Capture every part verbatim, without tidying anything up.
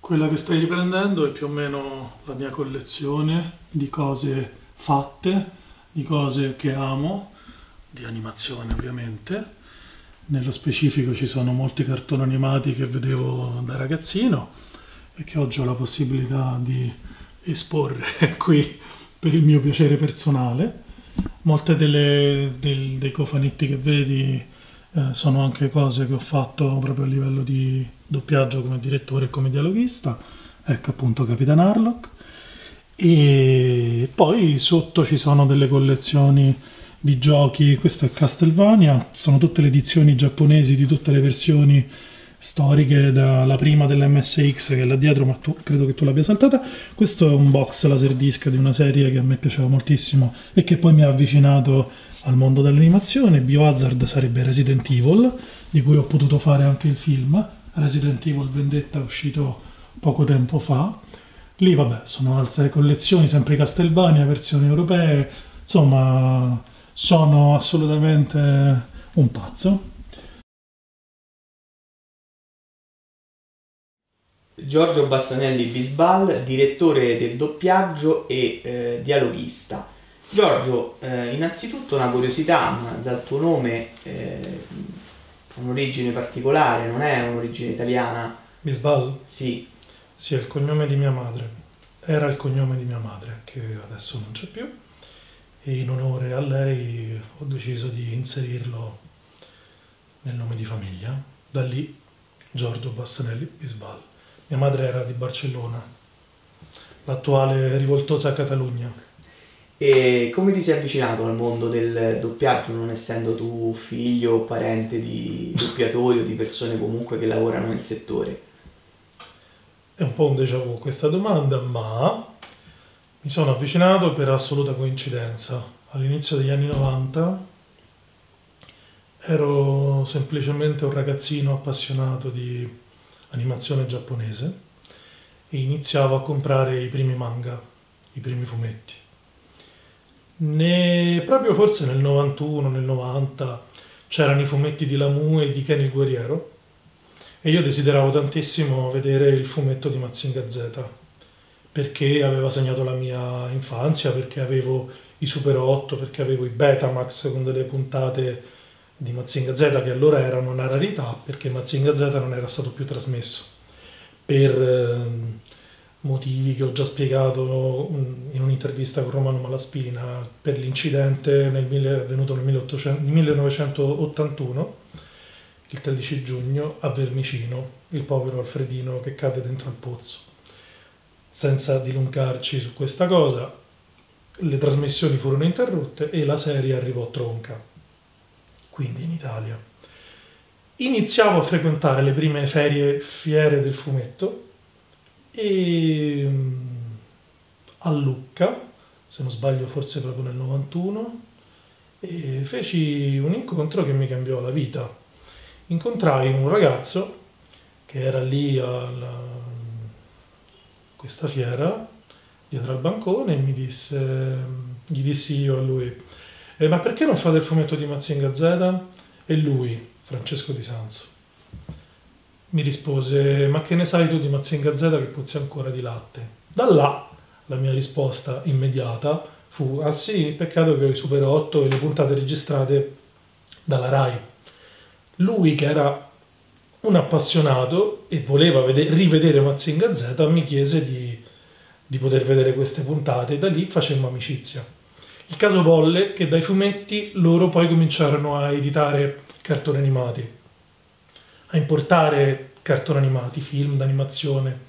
Quella che stai riprendendo è più o meno la mia collezione di cose fatte, di cose che amo, di animazione ovviamente. Nello specifico ci sono molti cartoni animati che vedevo da ragazzino e che oggi ho la possibilità di esporre qui per il mio piacere personale. Molte delle, del- dei cofanetti che vedi eh, sono anche cose che ho fatto proprio a livello di doppiaggio come direttore e come dialoghista, ecco appunto Capitan Harlock. E poi sotto ci sono delle collezioni di giochi, questo è Castlevania, sono tutte le edizioni giapponesi di tutte le versioni storiche, dalla prima dell'M S X che è là dietro, ma tu, credo che tu l'abbia saltata. Questo è un box laserdisc di una serie che a me piaceva moltissimo e che poi mi ha avvicinato al mondo dell'animazione. Biohazard sarebbe Resident Evil, di cui ho potuto fare anche il film. Resident Evil Vendetta è uscito poco tempo fa. Lì vabbè, sono altre collezioni, sempre Castlevania, versioni europee, insomma sono assolutamente un pazzo. Giorgio Bassanelli Bisbal, direttore del doppiaggio e eh, dialoghista. Giorgio, eh, innanzitutto una curiosità, ma dal tuo nome eh, ha un'origine particolare, non è un'origine italiana? Bisbal? Sì. Sì, è il cognome di mia madre. Era il cognome di mia madre, che adesso non c'è più. E in onore a lei ho deciso di inserirlo nel nome di famiglia. Da lì Giorgio Bassanelli Bisbal. Mia madre era di Barcellona, l'attuale rivoltosa Catalogna. E come ti sei avvicinato al mondo del doppiaggio, non essendo tu figlio o parente di doppiatori o di persone comunque che lavorano nel settore? È un po' un déjà vu questa domanda, ma mi sono avvicinato per assoluta coincidenza. All'inizio degli anni novanta ero semplicemente un ragazzino appassionato di animazione giapponese e iniziavo a comprare i primi manga, i primi fumetti. Ne, proprio forse nel novantuno, nel novanta c'erano i fumetti di Lamu e di Ken il Guerriero e io desideravo tantissimo vedere il fumetto di Mazinga Z perché aveva segnato la mia infanzia, perché avevo i Super otto, perché avevo i Betamax con delle puntate di Mazinga Z che allora erano una rarità perché Mazinga Z non era stato più trasmesso per eh, motivi che ho già spiegato in un'intervista con Romano Malaspina, per l'incidente nel mille, avvenuto nel millenovecentottantuno, il tredici giugno, a Vermicino, il povero Alfredino che cade dentro il pozzo. Senza dilungarci su questa cosa, le trasmissioni furono interrotte e la serie arrivò tronca, quindi in Italia. Iniziavo a frequentare le prime ferie, fiere del fumetto e a Lucca, se non sbaglio forse proprio nel novantuno, e feci un incontro che mi cambiò la vita. Incontrai un ragazzo che era lì a questa fiera, dietro al bancone, e mi disse, gli dissi io a lui, eh, ma perché non fate il fumetto di Mazinga Z? E lui, Francesco Di Sanzo, mi rispose, ma che ne sai tu di Mazinga Z che puzzi ancora di latte? Da là la mia risposta immediata fu, ah sì, peccato che ho i Super otto e le puntate registrate dalla Rai. Lui che era un appassionato e voleva vede- rivedere Mazinga Z mi chiese di, di poter vedere queste puntate e da lì facemmo amicizia. Il caso volle che dai fumetti loro poi cominciarono a editare cartoni animati, a importare cartoni animati, film d'animazione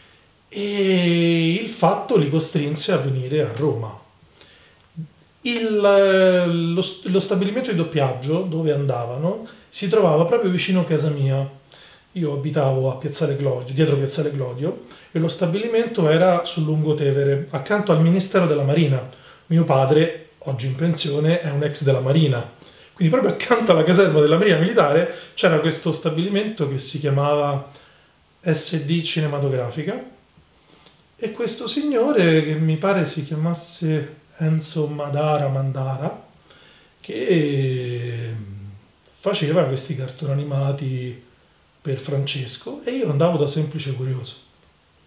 e il fatto li costrinse a venire a Roma. Il, lo, lo stabilimento di doppiaggio dove andavano si trovava proprio vicino a casa mia. Io abitavo a Piazzale Glodio, dietro Piazzale Glodio, e lo stabilimento era sul Lungotevere, accanto al Ministero della Marina. Mio padre, oggi in pensione, è un ex della Marina. Quindi proprio accanto alla caserma della Marina Militare c'era questo stabilimento che si chiamava S D Cinematografica e questo signore, che mi pare si chiamasse Enzo Madara Mandara, che faceva questi cartoni animati per Francesco e io andavo da semplice curioso.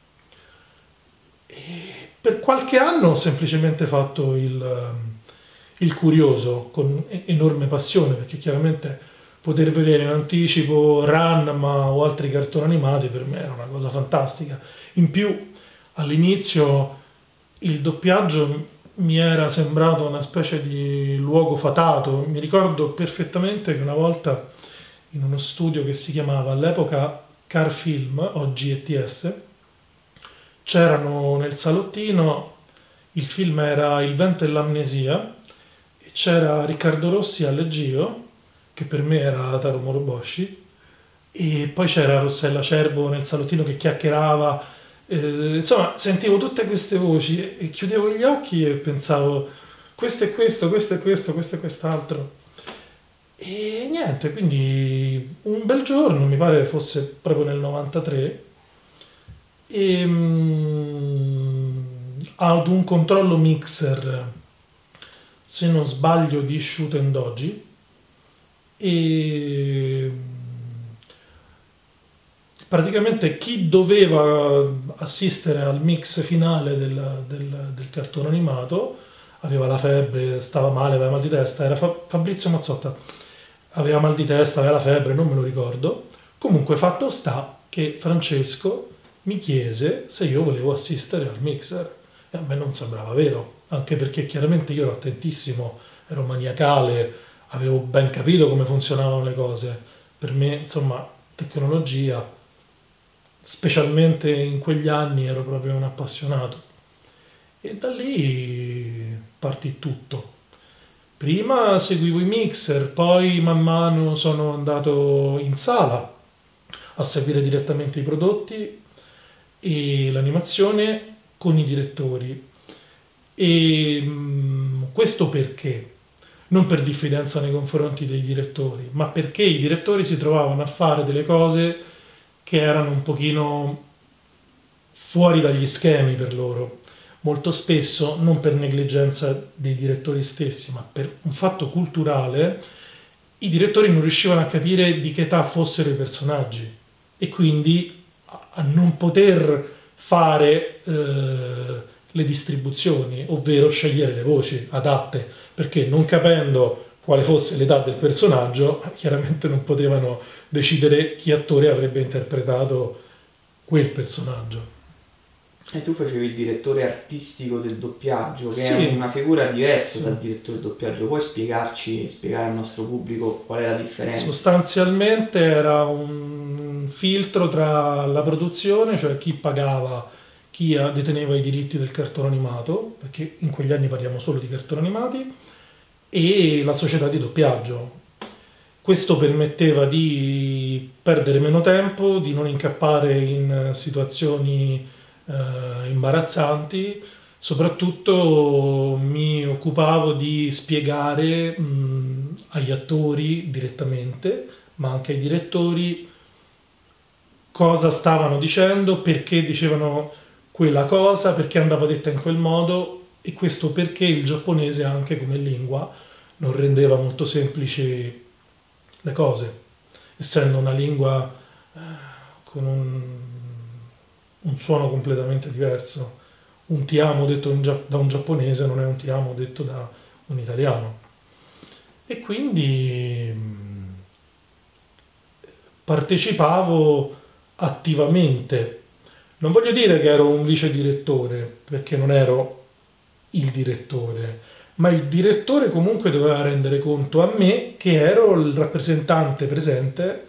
E per qualche anno ho semplicemente fatto il, il curioso con enorme passione, perché chiaramente poter vedere in anticipo Ranma o altri cartoni animati per me era una cosa fantastica. In più, all'inizio il doppiaggio mi era sembrato una specie di luogo fatato. Mi ricordo perfettamente che una volta in uno studio che si chiamava all'epoca Car Film, oggi E T S, c'erano nel salottino, il film era Il vento e l'amnesia, e c'era Riccardo Rossi a Leggio, che per me era Taro Moroboshi, e poi c'era Rossella Cerbo nel salottino che chiacchierava. Eh, insomma, sentivo tutte queste voci e, e chiudevo gli occhi e pensavo questo è questo, questo è questo, questo è quest'altro. E niente, quindi un bel giorno, mi pare fosse proprio nel novantatré, e, mm, ad un controllo mixer, se non sbaglio, di Shuten Doji, e praticamente chi doveva assistere al mix finale del, del, del cartone animato aveva la febbre, stava male, aveva mal di testa, era Fa- Fabrizio Mazzotta, aveva mal di testa, aveva la febbre, non me lo ricordo. Comunque fatto sta che Francesco mi chiese se io volevo assistere al mixer, e a me non sembrava vero, anche perché chiaramente io ero attentissimo, ero maniacale, avevo ben capito come funzionavano le cose. Per me, insomma, tecnologia, specialmente in quegli anni, ero proprio un appassionato. E da lì partì tutto. Prima seguivo i mixer, poi man mano sono andato in sala a seguire direttamente i prodotti e l'animazione con i direttori. E mh, questo perché? Non per diffidenza nei confronti dei direttori, ma perché i direttori si trovavano a fare delle cose che erano un pochino fuori dagli schemi per loro. Molto spesso, non per negligenza dei direttori stessi, ma per un fatto culturale, i direttori non riuscivano a capire di che età fossero i personaggi e quindi a non poter fare eh, le distribuzioni, ovvero scegliere le voci adatte, perché non capendo quale fosse l'età del personaggio, chiaramente non potevano decidere chi attore avrebbe interpretato quel personaggio. E tu facevi il direttore artistico del doppiaggio, che Sì. è una figura diversa Sì. dal direttore del doppiaggio. Puoi spiegarci, spiegare al nostro pubblico qual è la differenza? Sostanzialmente era un filtro tra la produzione, cioè chi pagava, chi deteneva i diritti del cartone animato, perché in quegli anni parliamo solo di cartoni animati, e la società di doppiaggio. Questo permetteva di perdere meno tempo, di non incappare in situazioni eh, imbarazzanti. Soprattutto mi occupavo di spiegare mh, agli attori direttamente, ma anche ai direttori, cosa stavano dicendo, perché dicevano quella cosa, perché andava detta in quel modo, e questo perché il giapponese anche come lingua non rendeva molto semplici le cose, essendo una lingua eh, con un, un suono completamente diverso. Un ti amo detto in gia- da un giapponese non è un ti amo detto da un italiano. E quindi mh, partecipavo attivamente. Non voglio dire che ero un vice direttore, perché non ero il direttore, ma il direttore comunque doveva rendere conto a me che ero il rappresentante presente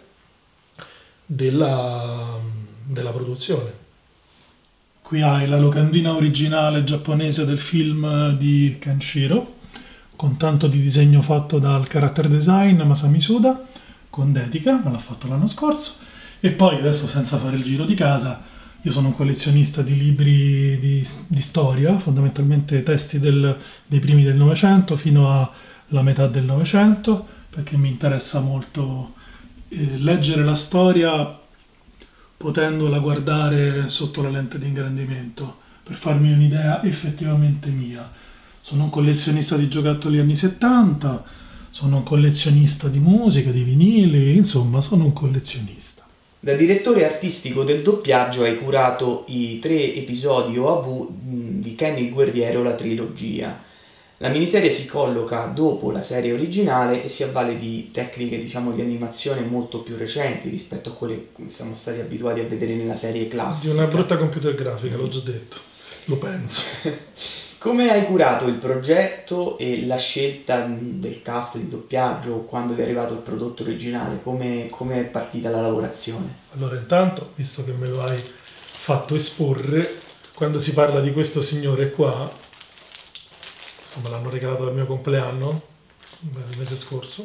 della, della produzione. Qui hai la locandina originale giapponese del film di Kenshiro, con tanto di disegno fatto dal character design Masami Suda, con dedica, me l'ha fatto l'anno scorso. E poi adesso, senza fare il giro di casa, io sono un collezionista di libri di, di storia, fondamentalmente testi del, dei primi del Novecento fino alla metà del Novecento, perché mi interessa molto eh, leggere la storia potendola guardare sotto la lente di ingrandimento, per farmi un'idea effettivamente mia. Sono un collezionista di giocattoli anni settanta, sono un collezionista di musica, di vinili, insomma, sono un collezionista. Da direttore artistico del doppiaggio hai curato i tre episodi O A V di Ken il Guerriero, la trilogia. La miniserie si colloca dopo la serie originale e si avvale di tecniche, diciamo, di animazione molto più recenti rispetto a quelle che siamo stati abituati a vedere nella serie classica. Di una brutta computer grafica, l'ho già detto, lo penso. Come hai curato il progetto e la scelta del cast di doppiaggio quando è arrivato il prodotto originale? Come, come è partita la lavorazione? Allora, intanto, visto che me lo hai fatto esporre, quando si parla di questo signore qua, questo me l'hanno regalato al mio compleanno, il mese scorso,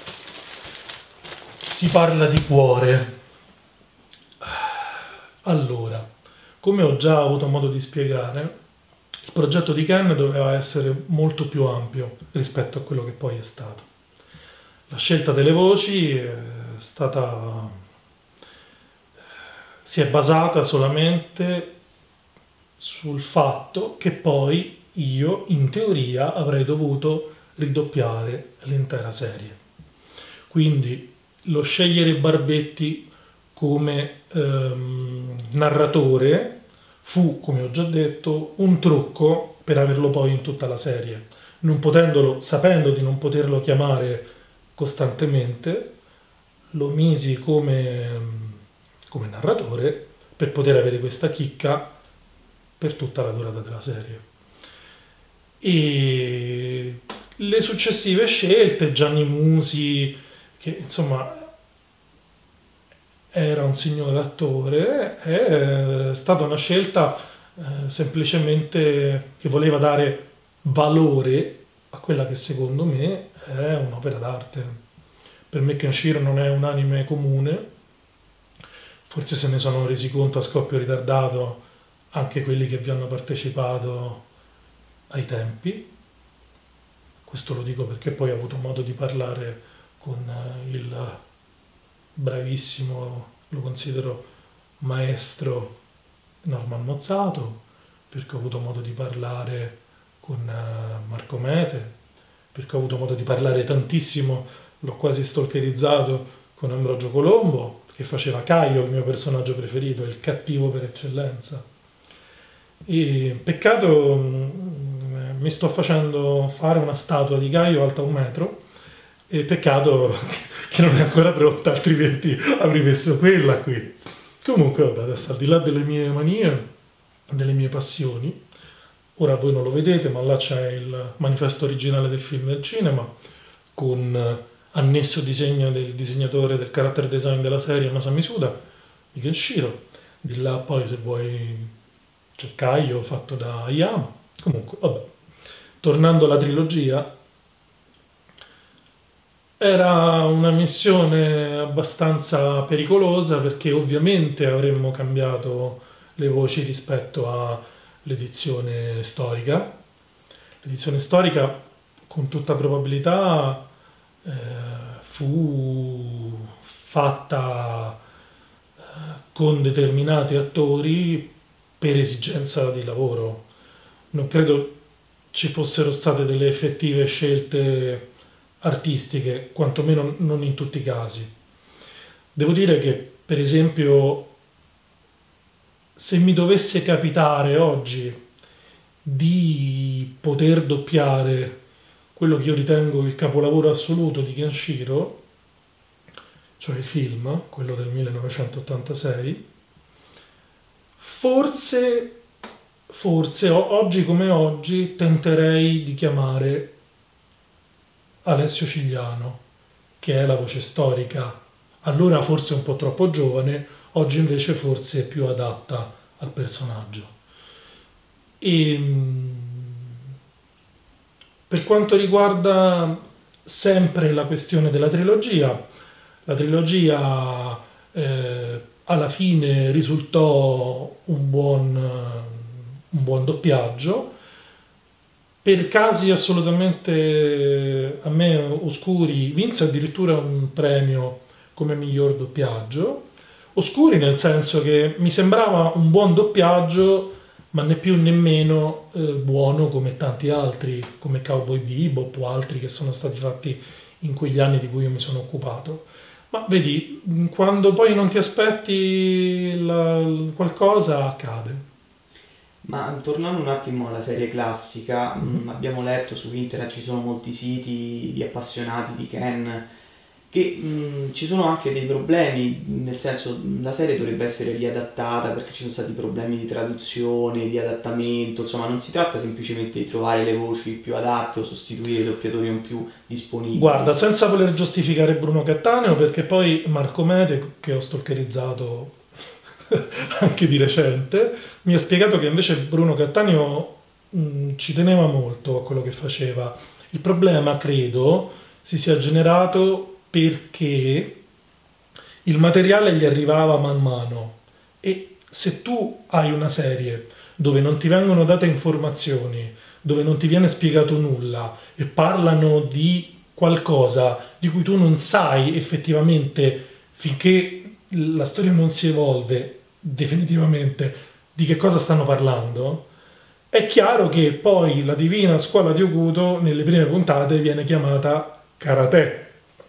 si parla di cuore. Allora, come ho già avuto modo di spiegare, il progetto di Ken doveva essere molto più ampio rispetto a quello che poi è stato. La scelta delle voci è stata, si è basata solamente sul fatto che poi io, in teoria, avrei dovuto ridoppiare l'intera serie. Quindi lo scegliere Barbetti come ehm, narratore fu, come ho già detto, un trucco per averlo poi in tutta la serie. Non potendolo, sapendo di non poterlo chiamare costantemente, lo misi come, come narratore per poter avere questa chicca per tutta la durata della serie. E le successive scelte, Gianni Musi, che insomma era un signor attore, è stata una scelta eh, semplicemente che voleva dare valore a quella che secondo me è un'opera d'arte. Per me Kenshiro non è un anime comune, forse se ne sono resi conto a scoppio ritardato anche quelli che vi hanno partecipato ai tempi. Questo lo dico perché poi ho avuto modo di parlare con il bravissimo, lo considero maestro, Norman Mozzato, perché ho avuto modo di parlare con Marco Mete, perché ho avuto modo di parlare tantissimo, l'ho quasi stalkerizzato, con Ambrogio Colombo, che faceva Caio, il mio personaggio preferito, il cattivo per eccellenza. E peccato, mi sto facendo fare una statua di Caio alta un metro, e peccato che non è ancora pronta, altrimenti avrei messo quella qui. Comunque, vabbè, adesso al di là delle mie manie, delle mie passioni, ora voi non lo vedete, ma là c'è il manifesto originale del film del cinema, con annesso disegno del disegnatore del character design della serie Masami Suda, di Kenshiro. Di là poi, se vuoi, c'è Caio fatto da Ayama. Comunque, vabbè, tornando alla trilogia, era una missione abbastanza pericolosa perché ovviamente avremmo cambiato le voci rispetto all'edizione storica. L'edizione storica, con tutta probabilità, eh, fu fatta eh, con determinati attori per esigenza di lavoro. Non credo ci fossero state delle effettive scelte artistiche, quantomeno non in tutti i casi. Devo dire che, per esempio, se mi dovesse capitare oggi di poter doppiare quello che io ritengo il capolavoro assoluto di Kenshiro, cioè il film, quello del millenovecentottantasei, forse, forse oggi come oggi tenterei di chiamare Alessio Cigliano, che è la voce storica. Allora forse un po' troppo giovane, oggi invece forse è più adatta al personaggio. E per quanto riguarda sempre la questione della trilogia, la trilogia eh, alla fine risultò un buon, un buon doppiaggio. Per casi assolutamente a me oscuri, vinse addirittura un premio come miglior doppiaggio. Oscuri nel senso che mi sembrava un buon doppiaggio, ma né più né meno eh, buono come tanti altri, come Cowboy Bebop o altri che sono stati fatti in quegli anni di cui io mi sono occupato. Ma vedi, quando poi non ti aspetti la- qualcosa, accade. Ma tornando un attimo alla serie classica, Mhm. mh, abbiamo letto su internet, ci sono molti siti di appassionati di Ken, che mh, ci sono anche dei problemi, nel senso mh, la serie dovrebbe essere riadattata perché ci sono stati problemi di traduzione, di adattamento, insomma non si tratta semplicemente di trovare le voci più adatte o sostituire i doppiatori non più disponibili. Guarda, senza voler giustificare Bruno Cattaneo, perché poi Marco Mede, che ho stalkerizzato anche di recente, mi ha spiegato che invece Bruno Cattaneo mh, ci teneva molto a quello che faceva. Il problema, credo, si sia generato perché il materiale gli arrivava man mano e se tu hai una serie dove non ti vengono date informazioni, dove non ti viene spiegato nulla e parlano di qualcosa di cui tu non sai effettivamente finché la storia non si evolve definitivamente di che cosa stanno parlando, è chiaro che poi la divina scuola di Okuto nelle prime puntate viene chiamata karate.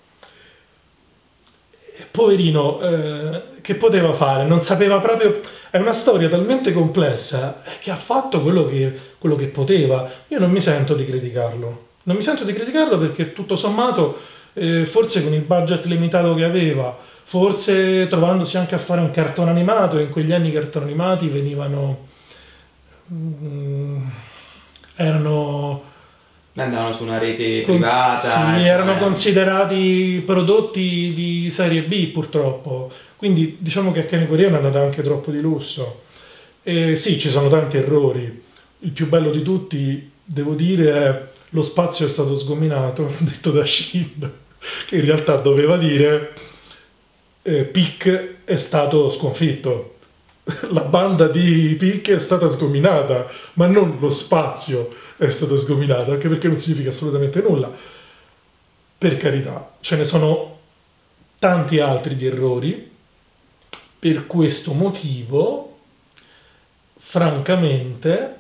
Poverino, eh, che poteva fare? Non sapeva proprio. È una storia talmente complessa eh, che ha fatto quello che, quello che poteva. Io non mi sento di criticarlo. Non mi sento di criticarlo perché tutto sommato, eh, forse con il budget limitato che aveva, forse trovandosi anche a fare un cartone animato, e in quegli anni i cartoni animati venivano. mm, erano. Andavano su una rete Cons- privata, sì, insomma, erano eh. considerati prodotti di serie B purtroppo, quindi diciamo che a Kenny Coreano è andata anche troppo di lusso. E sì, ci sono tanti errori. Il più bello di tutti, devo dire, è lo spazio è stato sgominato, detto da Shin, che in realtà doveva dire eh, Pick è stato sconfitto. La banda di Pick è stata sgominata, ma non lo spazio è stato sgominato, anche perché non significa assolutamente nulla. Per carità, ce ne sono tanti altri di errori. Per questo motivo, francamente,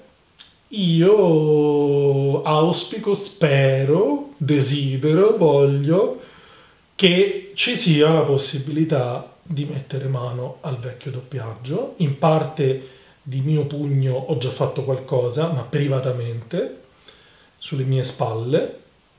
io auspico, spero, desidero, voglio che ci sia la possibilità di mettere mano al vecchio doppiaggio. In parte di mio pugno ho già fatto qualcosa, ma privatamente, sulle mie spalle,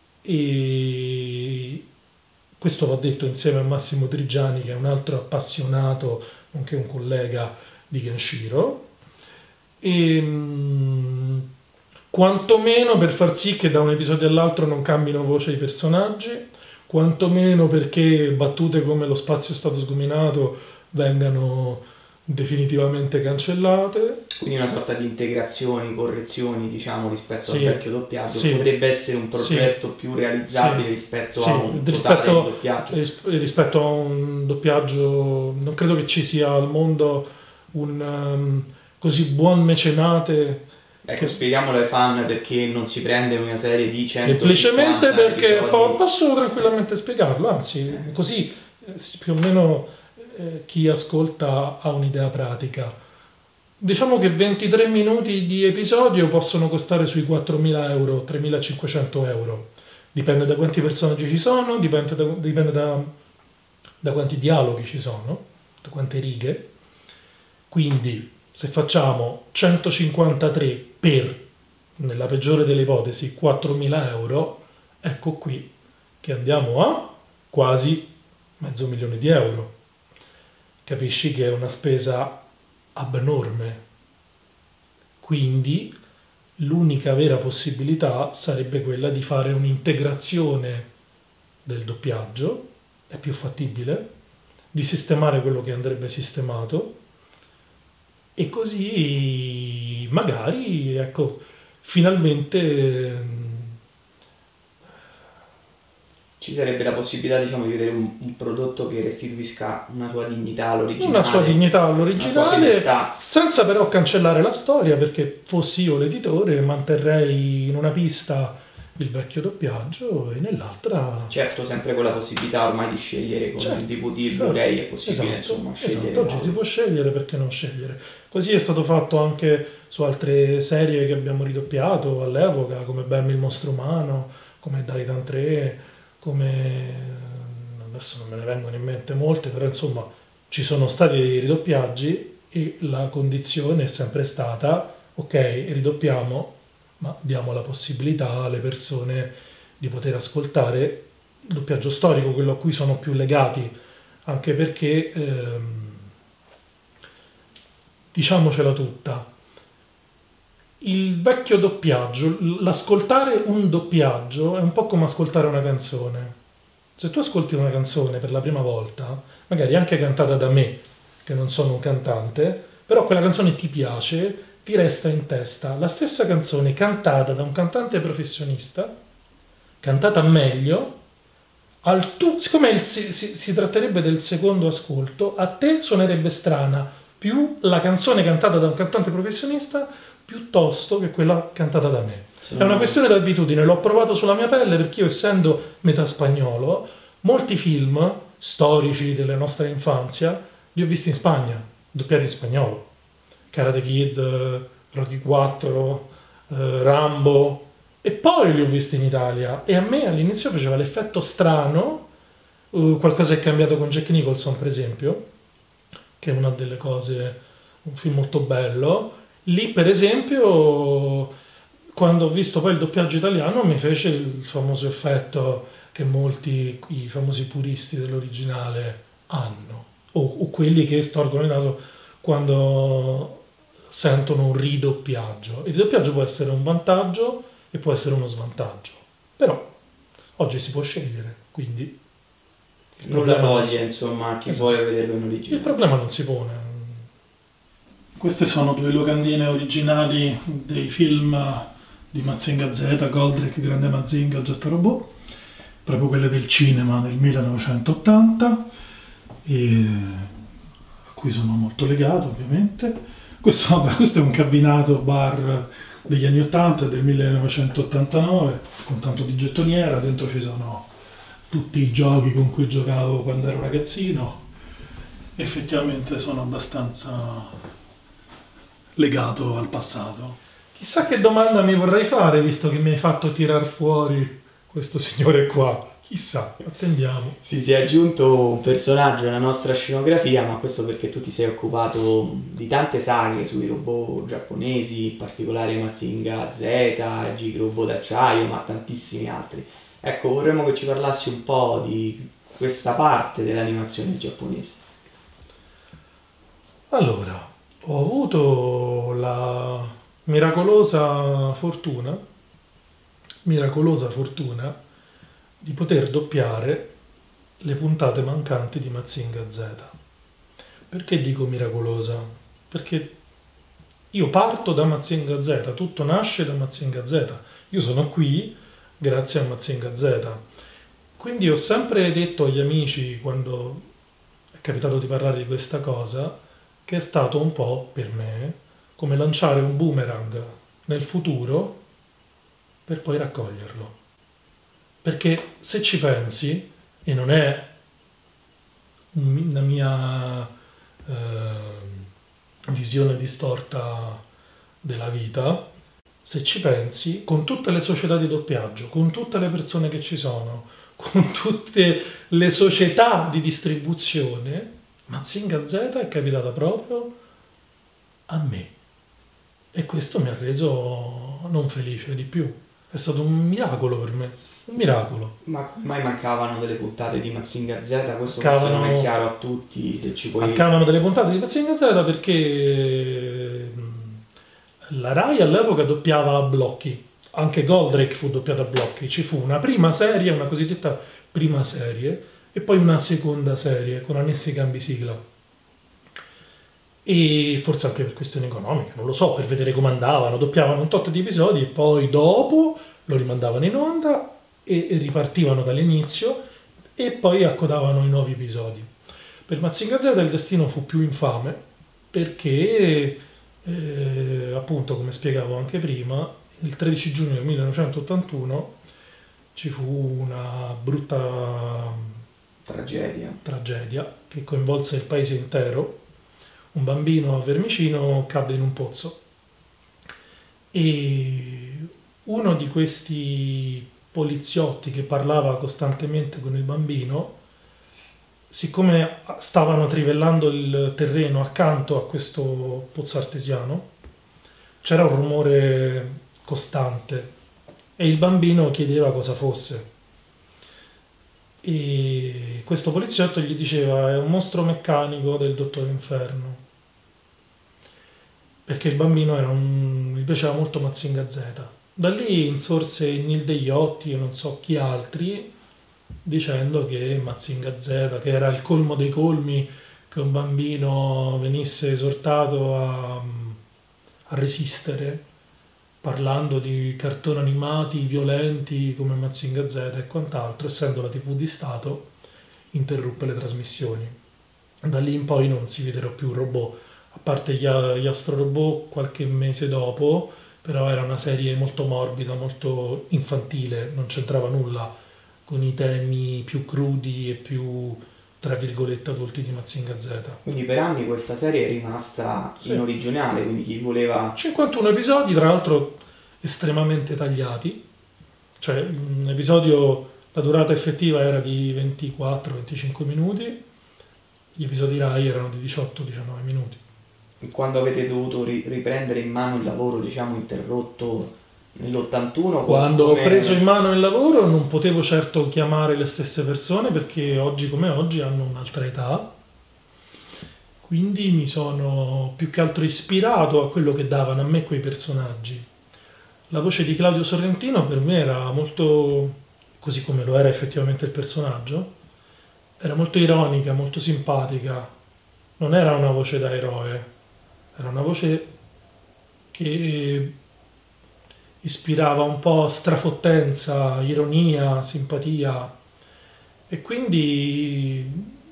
e questo va detto insieme a Massimo Trigiani, che è un altro appassionato, nonché un collega di Kenshiro, e mh, quantomeno per far sì che da un episodio all'altro non cambino voce i personaggi, quantomeno perché battute come lo spazio è stato sgominato vengano definitivamente cancellate. Quindi una sorta di integrazioni, correzioni, diciamo, rispetto Sì, al vecchio doppiaggio. sì, Potrebbe essere un sì, progetto più realizzabile sì, rispetto sì, a un totale di rispetto, doppiaggio. ris- rispetto a un doppiaggio, non credo che ci sia al mondo un um, così buon mecenate. Ecco, Che spieghiamolo ai fan perché non si prende una serie di semplicemente centocinquanta perché po- episodi. posso tranquillamente spiegarlo, anzi, così eh, più o meno eh, chi ascolta ha un'idea pratica. Diciamo che ventitré minuti di episodio possono costare sui quattromila euro, tremilacinquecento euro. Dipende da quanti personaggi ci sono, dipende da, dipende da, da quanti dialoghi ci sono, da quante righe. Quindi se facciamo centocinquantatré per, nella peggiore delle ipotesi, quattromila euro, ecco qui che andiamo a quasi mezzo milione di euro. Capisci che è una spesa abnorme. Quindi l'unica vera possibilità sarebbe quella di fare un'integrazione del doppiaggio, è più fattibile, di sistemare quello che andrebbe sistemato e così magari, ecco, finalmente Ci sarebbe la possibilità, diciamo, di vedere un, un prodotto che restituisca una sua dignità all'originale. una sua dignità una sua all'originale, fedeltà. senza però cancellare la storia, perché fossi io l'editore manterrei in una pista il vecchio doppiaggio e nell'altra. Certo, sempre con la possibilità ormai di scegliere con Certo, il D V D, il certo. Blu-ray, è possibile Esatto, insomma scegliere. esatto. Oggi si può scegliere, perché non scegliere? Così è stato fatto anche su altre serie che abbiamo ridoppiato all'epoca, come Bambi il mostro umano, come Daitan tre, come adesso non me ne vengono in mente molte, però insomma ci sono stati dei ridoppiaggi e la condizione è sempre stata, ok, ridoppiamo, ma diamo la possibilità alle persone di poter ascoltare il doppiaggio storico, quello a cui sono più legati, anche perché, ehm, diciamocela tutta, il vecchio doppiaggio, l'ascoltare un doppiaggio è un po' come ascoltare una canzone. Se tu ascolti una canzone per la prima volta, magari anche cantata da me, che non sono un cantante, però quella canzone ti piace, ti resta in testa. La stessa canzone cantata da un cantante professionista, cantata meglio, al tu, siccome il, si, si, si tratterebbe del secondo ascolto, a te suonerebbe strana più la canzone cantata da un cantante professionista piuttosto che quella cantata da me. È una questione di abitudine, l'ho provato sulla mia pelle perché io, essendo metà spagnolo, molti film storici della nostra infanzia li ho visti in Spagna, doppiati in spagnolo. Karate Kid, Rocky quattro, eh, Rambo, e poi li ho visti in Italia e a me all'inizio faceva l'effetto strano, uh, qualcosa è cambiato con Jack Nicholson per esempio, che è una delle cose, un film molto bello. Lì per esempio, quando ho visto poi il doppiaggio italiano, mi fece il famoso effetto che molti, i famosi puristi dell'originale hanno, o, o quelli che storgono il naso quando sentono un ridoppiaggio. Il ridoppiaggio può essere un vantaggio e può essere uno svantaggio, però oggi si può scegliere, quindi il problema toglie, insomma, a chi esatto. vuole vederlo in originale. Il problema non si pone. Queste sono due locandine originali dei film di Mazinga Z, Goldrake, Grande Mazinga, Jet Robot, proprio quelle del cinema del millenovecentottanta, e a cui sono molto legato ovviamente. Questo, vabbè, questo è un cabinato bar degli anni ottanta, del millenovecentottantanove, con tanto di gettoniera, dentro ci sono tutti i giochi con cui giocavo quando ero ragazzino. Effettivamente sono abbastanza legato al passato. Chissà che domanda mi vorrei fare, visto che mi hai fatto tirar fuori questo signore qua. Chissà, attendiamo. Sì, si è aggiunto un personaggio nella nostra scenografia, ma questo perché tu ti sei occupato di tante saghe sui robot giapponesi, in particolare Mazinga Z, G Robot d'acciaio, ma tantissimi altri. Ecco, vorremmo che ci parlassi un po' di questa parte dell'animazione giapponese. Allora, ho avuto la miracolosa fortuna, miracolosa fortuna di poter doppiare le puntate mancanti di Mazinga Z. Perché dico miracolosa? Perché io parto da Mazinga Z, tutto nasce da Mazinga Z. Io sono qui grazie a Mazinga Z. Quindi ho sempre detto agli amici, quando è capitato di parlare di questa cosa, che è stato un po' per me come lanciare un boomerang nel futuro per poi raccoglierlo. Perché se ci pensi, e non è una mia eh, visione distorta della vita, se ci pensi, con tutte le società di doppiaggio, con tutte le persone che ci sono, con tutte le società di distribuzione, Mazinga Z è capitata proprio a me. E questo mi ha reso non felice di più. È stato un miracolo per me. Un miracolo. Ma mai mancavano delle puntate di Mazinga Z? Questo mancavano, non è chiaro a tutti. Se ci puoi... Mancavano delle puntate di Mazinga Z perché la Rai all'epoca doppiava a blocchi. Anche Goldrake fu doppiata a blocchi. Ci fu una prima serie, una cosiddetta prima serie, e poi una seconda serie con annessi cambi sigla. E forse anche per questioni economiche, non lo so, per vedere come andavano. Doppiavano un tot di episodi e poi dopo lo rimandavano in onda e ripartivano dall'inizio e poi accodavano i nuovi episodi. Per Mazinga Z il destino fu più infame perché, eh, appunto, come spiegavo anche prima, il tredici giugno del millenovecentottantuno ci fu una brutta tragedia. tragedia che coinvolse il paese intero. Un bambino a Vermicino cadde in un pozzo e uno di questi poliziotti che parlava costantemente con il bambino siccome stavano trivellando il terreno accanto a questo pozzo artesiano, c'era un rumore costante e il bambino chiedeva cosa fosse. E questo poliziotto gli diceva: è un mostro meccanico del Dottor Inferno, perché il bambino era un... gli piaceva molto Mazinga Z. Da lì insorse Nil Degliotti e non so chi altri, dicendo che Mazinga Z, che era il colmo dei colmi, che un bambino venisse esortato a, a resistere, parlando di cartoni animati violenti come Mazinga Z e quant'altro, essendo la tivù di Stato, interruppe le trasmissioni. Da lì in poi non si videro più robot, a parte gli, gli Astro Robot qualche mese dopo, però era una serie molto morbida, molto infantile, non c'entrava nulla con i temi più crudi e più, tra virgolette, adulti di Mazinga Z. Quindi per anni questa serie è rimasta Sì. in originale, quindi chi voleva... cinquantuno episodi, tra l'altro estremamente tagliati, cioè un episodio, la durata effettiva era di ventiquattro venticinque minuti, gli episodi Rai erano di diciotto diciannove minuti. Quando avete dovuto ri- riprendere in mano il lavoro, diciamo, interrotto nell'ottantuno? Quando come- ho preso in mano il lavoro non potevo certo chiamare le stesse persone, perché oggi come oggi hanno un'altra età, quindi mi sono più che altro ispirato a quello che davano a me quei personaggi. La voce di Claudio Sorrentino per me era molto, così come lo era effettivamente il personaggio, era molto ironica, molto simpatica, non era una voce da eroe, era una voce che ispirava un po' strafottenza, ironia, simpatia, e quindi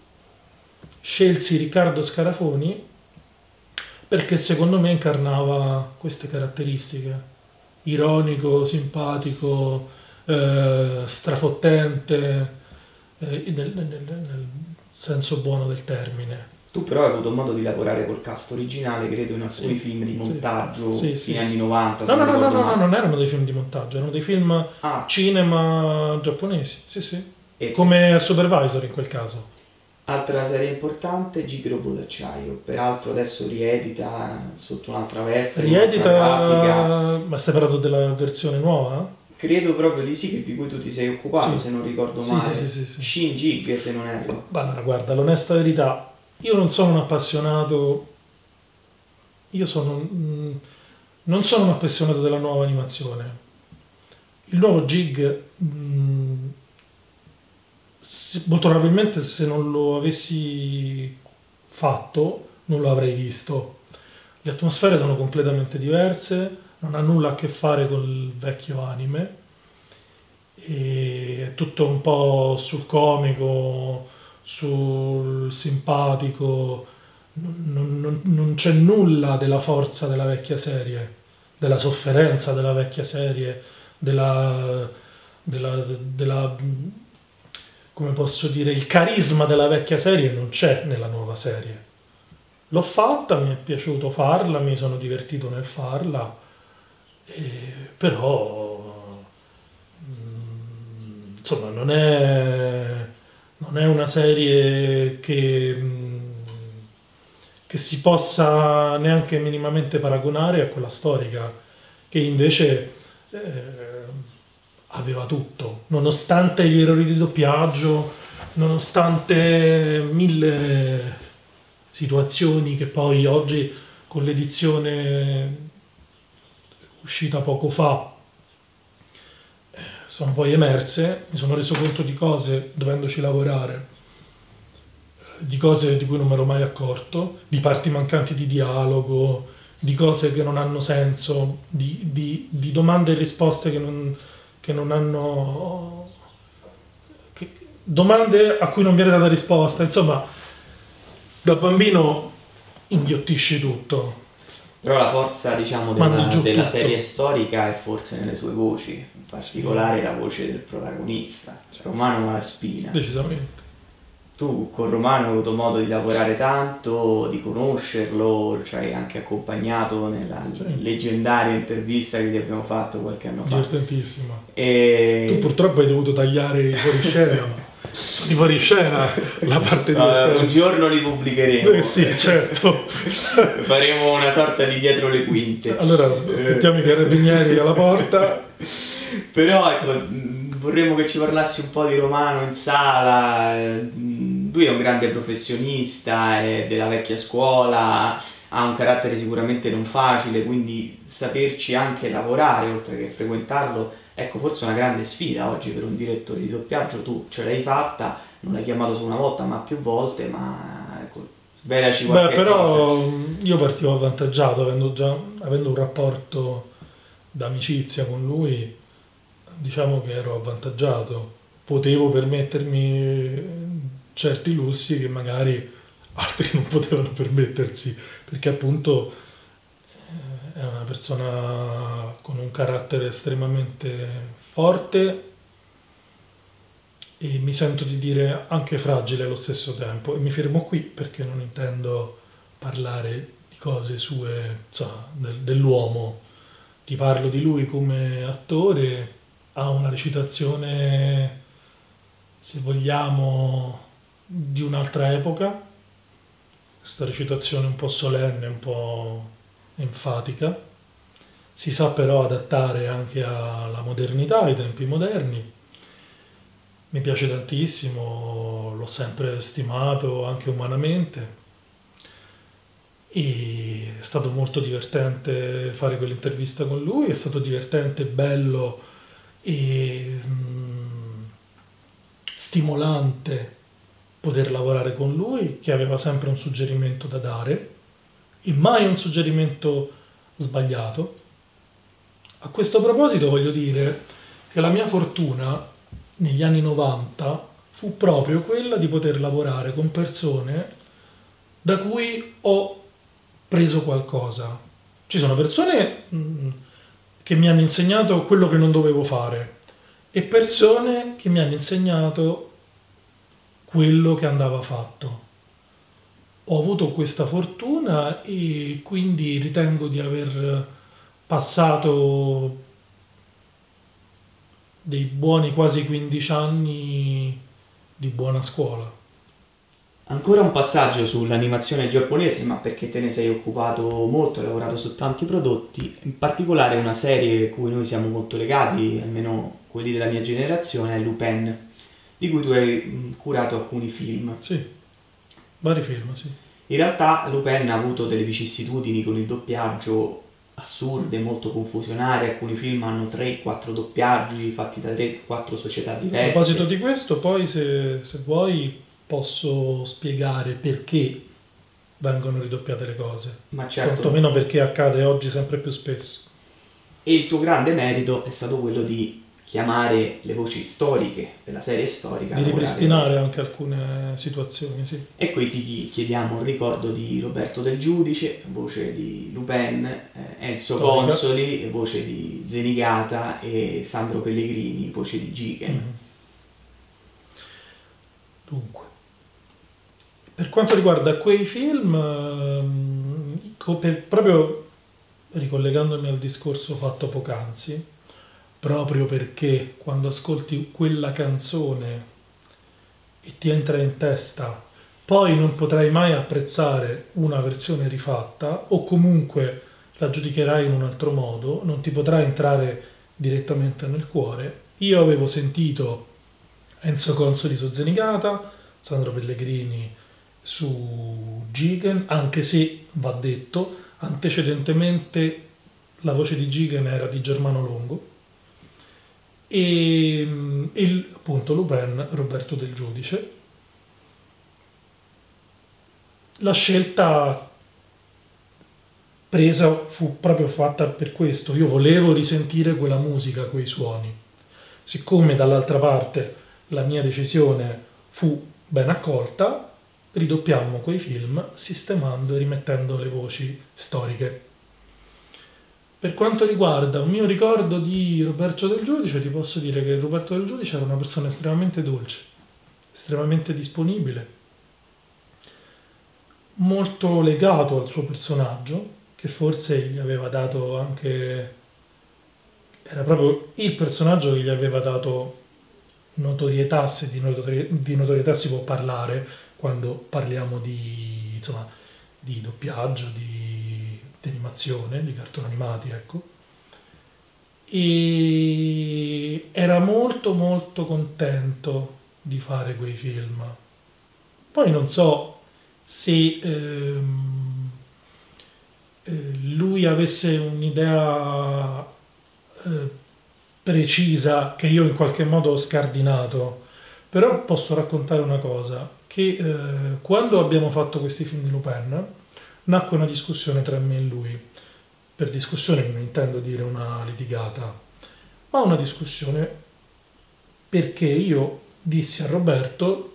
scelsi Riccardo Scarafoni perché secondo me incarnava queste caratteristiche: ironico, simpatico, eh, strafottente, eh, nel, nel- nel senso buono del termine. Tu però hai avuto modo di lavorare col cast originale, credo, in alcuni Sì, film di sì, montaggio, sì, fine sì, anni sì. novanta, No, se no, non no, no, ricordo no, no, male. non erano dei film di montaggio, erano dei film Ah, cinema giapponesi, sì, sì, e come Supervisor in quel caso. altra serie importante, Gig Robot d'acciaio, peraltro adesso riedita sotto un'altra veste, con un'altra grafica. Riedita, ma stai parlando della versione nuova? Credo proprio di sì, che di cui tu ti sei occupato, Sì. se non ricordo Sì, male. sì, sì, sì, sì. Shin Jig, se non erro. Ma allora, guarda, l'onesta verità, io non sono un appassionato, io sono, mm, non sono un appassionato della nuova animazione. Il nuovo Gig, mm, se- molto probabilmente se non lo avessi fatto, non lo avrei visto. Le atmosfere sono completamente diverse, non ha nulla a che fare col vecchio anime, e è tutto un po' sul comico, sul simpatico, non, non- non c'è nulla della forza della vecchia serie, della sofferenza della vecchia serie, della, della, della- come posso dire, il carisma della vecchia serie non c'è nella nuova serie. L'ho fatta, mi è piaciuto farla, mi sono divertito nel farla, e- però mm, insomma non è, non è una serie che, mm, che si possa neanche minimamente paragonare a quella storica, che invece eh, aveva tutto, nonostante gli errori di doppiaggio, nonostante mille situazioni che poi oggi con l'edizione uscita poco fa eh, sono poi emerse. Mi sono reso conto di cose dovendoci lavorare, eh, di cose di cui non mi ero mai accorto, di parti mancanti di dialogo, di cose che non hanno senso, di, di- di domande e risposte che non, che non hanno... che- domande a cui non viene data risposta. Insomma, da bambino inghiottisci tutto. Però la forza, diciamo, Mandi della, giù della tutto. serie storica è forse nelle sue voci, in particolare la voce del protagonista, Romano Malaspina. Decisamente. Tu con Romano hai avuto modo di lavorare tanto, di conoscerlo, ci hai anche accompagnato nella Sì. leggendaria intervista che ti abbiamo fatto qualche anno fa. Divertentissimo. Tu E... purtroppo hai dovuto tagliare i fuoriscena, ma sono i fuoriscena la parte di uh, un giorno li pubblicheremo. Eh sì, certo. Faremo una sorta di dietro le quinte. Allora aspettiamo i carabinieri alla porta. Però ecco, vorremmo che ci parlassi un po' di Romano in sala. Lui è un grande professionista, è della vecchia scuola, ha un carattere sicuramente non facile, quindi saperci anche lavorare oltre che frequentarlo, ecco, forse è una grande sfida oggi per un direttore di doppiaggio. Tu ce l'hai fatta, non l'hai chiamato solo una volta ma più volte, ma ecco, svelaci qualche Beh, però cosa. Io partivo avvantaggiato, avendo già avendo un rapporto d'amicizia con lui, diciamo che ero avvantaggiato, potevo permettermi certi lussi che magari altri non potevano permettersi, perché appunto è una persona con un carattere estremamente forte e mi sento di dire anche fragile allo stesso tempo. E mi fermo qui perché non intendo parlare di cose sue, insomma, del, dell'uomo. Ti parlo di lui come attore, ha una recitazione, se vogliamo, di un'altra epoca, questa recitazione un po' solenne, un po' enfatica, si sa però adattare anche alla modernità, ai tempi moderni. Mi piace tantissimo, l'ho sempre stimato anche umanamente e è stato molto divertente fare quell'intervista con lui, è stato divertente, bello e mm, stimolante poter lavorare con lui, che aveva sempre un suggerimento da dare e mai un suggerimento sbagliato. A questo proposito voglio dire che la mia fortuna negli anni novanta fu proprio quella di poter lavorare con persone da cui ho preso qualcosa. Ci sono persone mh, che mi hanno insegnato quello che non dovevo fare e persone che mi hanno insegnato quello che andava fatto. Ho avuto questa fortuna e quindi ritengo di aver passato dei buoni quasi quindici anni di buona scuola. Ancora un passaggio sull'animazione giapponese, ma perché te ne sei occupato molto, hai lavorato su tanti prodotti, in particolare una serie a cui noi siamo molto legati, almeno quelli della mia generazione, è Lupin, di cui tu hai curato alcuni film. Sì, vari film, sì. In realtà Lupin ha avuto delle vicissitudini con il doppiaggio assurde, molto confusionarie, alcuni film hanno tre quattro doppiaggi fatti da tre quattro società diverse. A proposito di questo, poi se, se vuoi posso spiegare perché vengono ridoppiate le cose. Ma certo. Quantomeno perché accade oggi sempre più spesso. E il tuo grande merito è stato quello di chiamare le voci storiche della serie storica. Di ripristinare anche alcune situazioni, sì. E qui ti chiediamo un ricordo di Roberto Del Giudice, voce di Lupin, eh, Enzo Storica. Consoli, voce di Zenigata, e Sandro Pellegrini, voce di Jigen. Mm-hmm. Dunque, per quanto riguarda quei film, ehm, per, proprio ricollegandomi al discorso fatto poc'anzi, proprio perché quando ascolti quella canzone e ti entra in testa, poi non potrai mai apprezzare una versione rifatta o comunque la giudicherai in un altro modo, non ti potrà entrare direttamente nel cuore. Io avevo sentito Enzo Consoli su Zenigata, Sandro Pellegrini su Jigen, anche se, va detto, antecedentemente la voce di Jigen era di Germano Longo, e il, appunto, Lupin, Roberto Del Giudice. La scelta presa fu proprio fatta per questo. Io volevo risentire quella musica, quei suoni. Siccome dall'altra parte la mia decisione fu ben accolta, ridoppiammo quei film sistemando e rimettendo le voci storiche. Per quanto riguarda un mio ricordo di Roberto Del Giudice, ti posso dire che Roberto Del Giudice era una persona estremamente dolce, estremamente disponibile, molto legato al suo personaggio, che forse gli aveva dato anche... era proprio il personaggio che gli aveva dato notorietà, se di, notori- di notorietà si può parlare quando parliamo di, insomma, di doppiaggio, di, di animazione, di cartoni animati, ecco. E era molto molto contento di fare quei film. Poi non so se ehm, eh, lui avesse un'idea eh, precisa che io in qualche modo ho scardinato, però posso raccontare una cosa, che eh, quando abbiamo fatto questi film di Lupin nacque una discussione tra me e lui. Per discussione non intendo dire una litigata, ma una discussione perché io dissi a Roberto: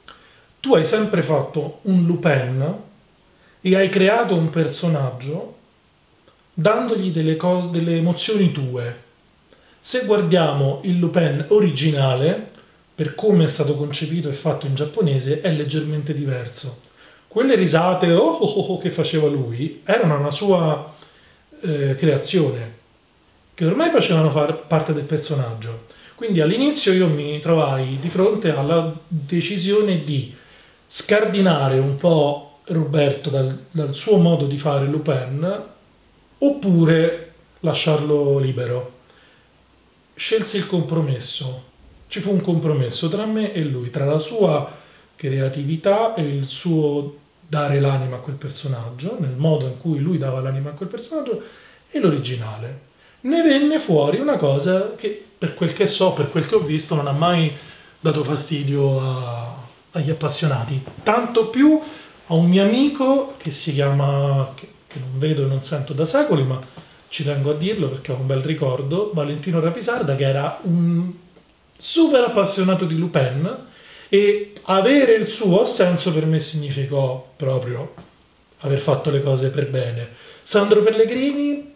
tu hai sempre fatto un Lupin e hai creato un personaggio dandogli delle cose, delle emozioni tue. Se guardiamo il Lupin originale, per come è stato concepito e fatto in giapponese, è leggermente diverso. Quelle risate oh, oh, oh, oh, che faceva lui erano una sua eh, creazione, che ormai facevano far parte del personaggio. Quindi all'inizio io mi trovai di fronte alla decisione di scardinare un po' Roberto dal, dal suo modo di fare Lupin oppure lasciarlo libero. Scelsi il compromesso. Ci fu un compromesso tra me e lui, tra la sua creatività e il suo dare l'anima a quel personaggio, nel modo in cui lui dava l'anima a quel personaggio, e l'originale. Ne venne fuori una cosa che, per quel che so, per quel che ho visto, non ha mai dato fastidio a, agli appassionati. Tanto più a un mio amico che si chiama, che, che non vedo e non sento da secoli, ma ci tengo a dirlo perché ho un bel ricordo, Valentino Rapisarda, che era un super appassionato di Lupin, e avere il suo assenso per me significò proprio aver fatto le cose per bene. Sandro Pellegrini,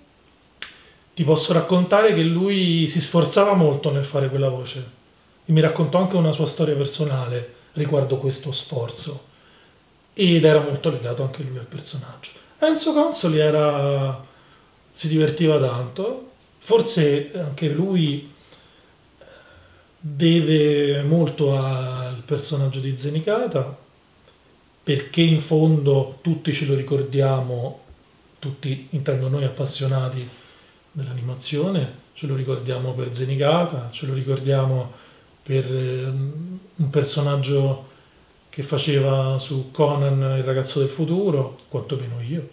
ti posso raccontare che lui si sforzava molto nel fare quella voce e mi raccontò anche una sua storia personale riguardo questo sforzo, ed era molto legato anche lui al personaggio. Enzo Consoli era... si divertiva tanto, forse anche lui deve molto al personaggio di Zenicata, perché in fondo tutti ce lo ricordiamo, tutti intendo noi appassionati dell'animazione, ce lo ricordiamo per Zenicata, ce lo ricordiamo per un personaggio che faceva su Conan il ragazzo del futuro, quantomeno io.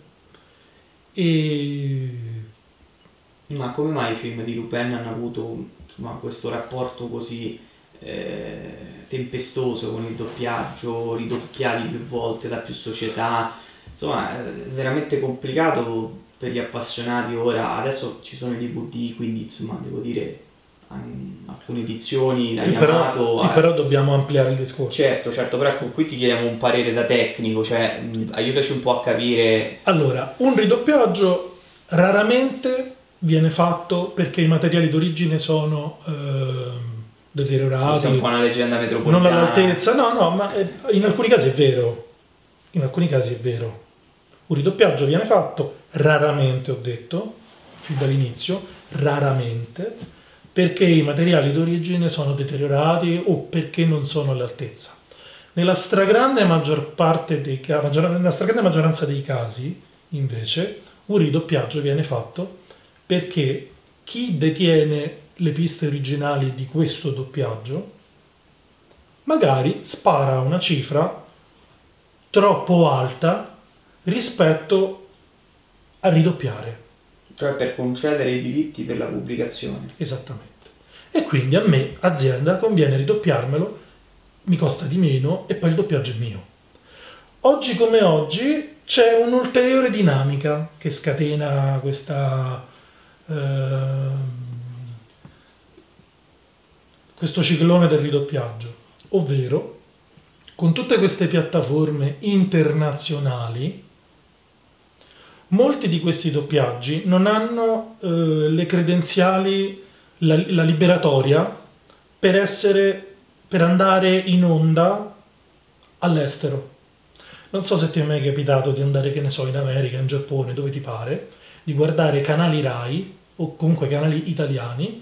E... Ma come mai i film di Lupin hanno avuto, insomma, questo rapporto così eh, tempestoso con il doppiaggio, ridoppiati più volte da più società? Insomma, è veramente complicato per gli appassionati ora. Adesso ci sono i D V D, quindi insomma devo dire alcune edizioni da Yamato. Però, però dobbiamo ampliare il discorso. Certo, certo, però qui ti chiediamo un parere da tecnico, cioè aiutaci un po' a capire. Allora, un ridoppiaggio raramente viene fatto perché i materiali d'origine sono eh, deteriorati. È un po' una leggenda metropolitana. Non all'altezza, no, no, ma in alcuni casi è vero. In alcuni casi è vero. Un ridoppiaggio viene fatto raramente, ho detto, fin dall'inizio, raramente, perché i materiali d'origine sono deteriorati o perché non sono all'altezza. Nella stragrande maggior parte dei casi, nella stragrande maggioranza dei casi, invece, un ridoppiaggio viene fatto perché chi detiene le piste originali di questo doppiaggio magari spara una cifra troppo alta rispetto a ridoppiare. Cioè per concedere i diritti per la pubblicazione. Esattamente. E quindi a me, azienda, conviene ridoppiarmelo, mi costa di meno e poi il doppiaggio è mio. Oggi come oggi c'è un'ulteriore dinamica che scatena questa, eh, questo ciclone del ridoppiaggio, ovvero con tutte queste piattaforme internazionali molti di questi doppiaggi non hanno eh, le credenziali, la, la liberatoria per essere, per andare in onda all'estero. Non so se ti è mai capitato di andare, che ne so, in America, in Giappone, dove ti pare, di guardare canali Rai o comunque canali italiani, di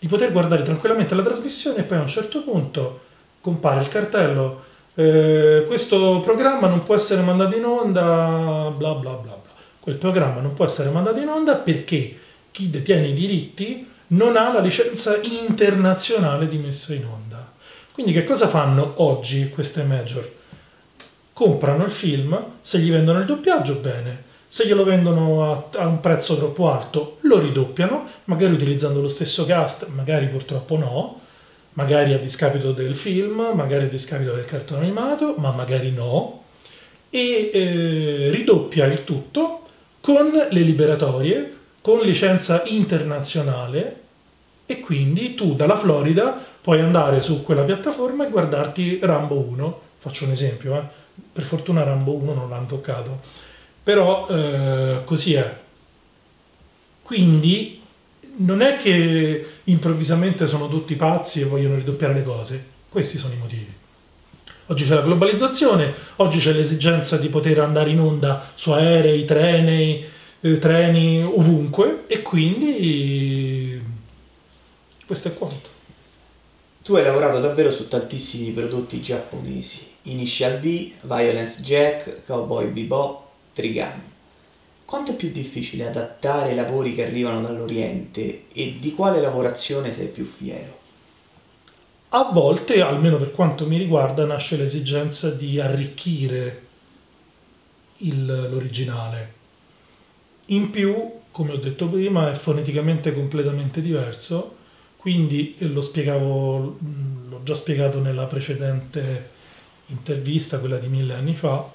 di poter guardare tranquillamente la trasmissione e poi a un certo punto compare il cartello, eh, questo programma non può essere mandato in onda, bla bla bla bla. Quel programma non può essere mandato in onda perché chi detiene i diritti non ha la licenza internazionale di messa in onda. Quindi che cosa fanno oggi queste major? Comprano il film, se gli vendono il doppiaggio bene, se glielo vendono a, a un prezzo troppo alto lo ridoppiano, magari utilizzando lo stesso cast, magari purtroppo no, magari a discapito del film, magari a discapito del cartone animato, ma magari no, e eh, ridoppia il tutto con le liberatorie, con licenza internazionale, e quindi tu dalla Florida puoi andare su quella piattaforma e guardarti Rambo uno. Faccio un esempio, eh. Per fortuna Rambo uno non l'hanno toccato, però eh, così è. Quindi non è che improvvisamente sono tutti pazzi e vogliono ridoppiare le cose, questi sono i motivi. Oggi c'è la globalizzazione, oggi c'è l'esigenza di poter andare in onda su aerei, treni, eh, treni ovunque, e quindi questo è quanto. Tu hai lavorato davvero su tantissimi prodotti giapponesi, Initial D, Violence Jack, Cowboy Bebop, Trigami. Quanto è più difficile adattare i lavori che arrivano dall'Oriente e di quale lavorazione sei più fiero? A volte, almeno per quanto mi riguarda, nasce l'esigenza di arricchire il- l'originale. In più, come ho detto prima, è foneticamente completamente diverso, quindi eh, lo spiegavo, mh, l'ho già spiegato nella precedente intervista, quella di mille anni fa,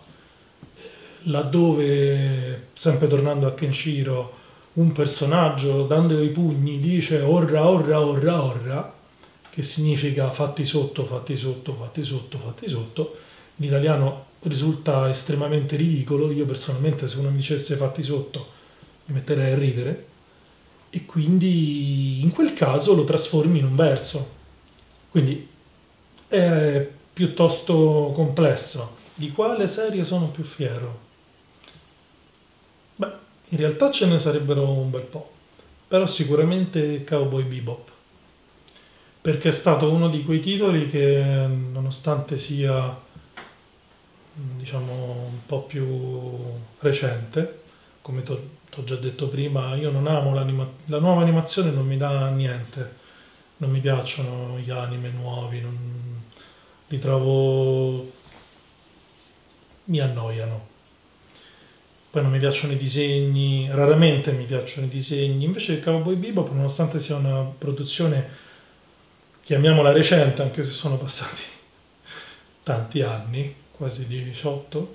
laddove, sempre tornando a Kenshiro, un personaggio dando i pugni dice orra, orra, orra, orra, che significa fatti sotto, fatti sotto, fatti sotto, fatti sotto. In italiano risulta estremamente ridicolo. Io personalmente, se uno mi dicesse fatti sotto, mi metterei a ridere, e quindi in quel caso lo trasformi in un verso. Quindi è piuttosto complesso. Di quale serie sono più fiero? Beh, in realtà ce ne sarebbero un bel po', però sicuramente Cowboy Bebop, perché è stato uno di quei titoli che, nonostante sia, diciamo, un po' più recente, come ti ho già detto prima, io non amo l'anima- la nuova animazione, non mi dà niente, non mi piacciono gli anime nuovi, non, li trovo, mi annoiano. Poi non mi piacciono i disegni, raramente mi piacciono i disegni. Invece Cowboy Bebop, nonostante sia una produzione, chiamiamola recente, anche se sono passati tanti anni, quasi diciotto,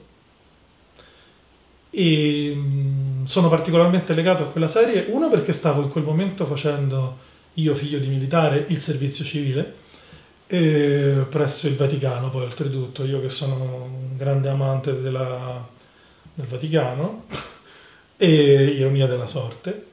e mh, sono particolarmente legato a quella serie, uno perché stavo in quel momento facendo, io figlio di militare, il servizio civile, e presso il Vaticano, poi oltretutto, io che sono un grande amante della, del Vaticano, e ironia della sorte,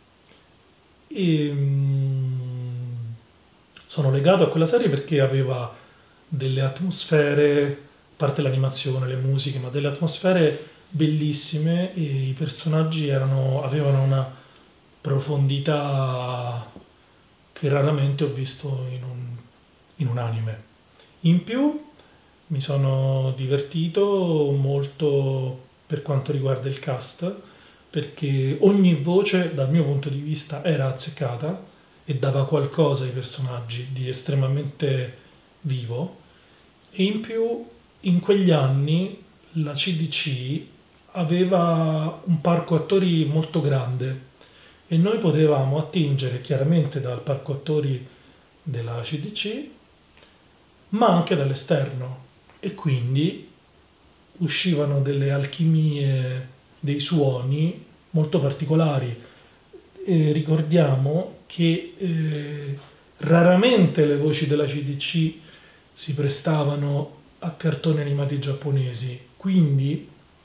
e mh, sono legato a quella serie perché aveva delle atmosfere, a parte l'animazione, le musiche, ma delle atmosfere bellissime, e i personaggi erano, avevano una profondità che raramente ho visto in un, in un anime. In più mi sono divertito molto per quanto riguarda il cast, perché ogni voce dal mio punto di vista era azzeccata e dava qualcosa ai personaggi di estremamente vivo, e in più in quegli anni la C D C aveva un parco attori molto grande e noi potevamo attingere chiaramente dal parco attori della C D C, ma anche dall'esterno, e quindi uscivano delle alchimie dei suoni molto particolari. E ricordiamo che eh, raramente le voci della C D C si prestavano a cartoni animati giapponesi, quindi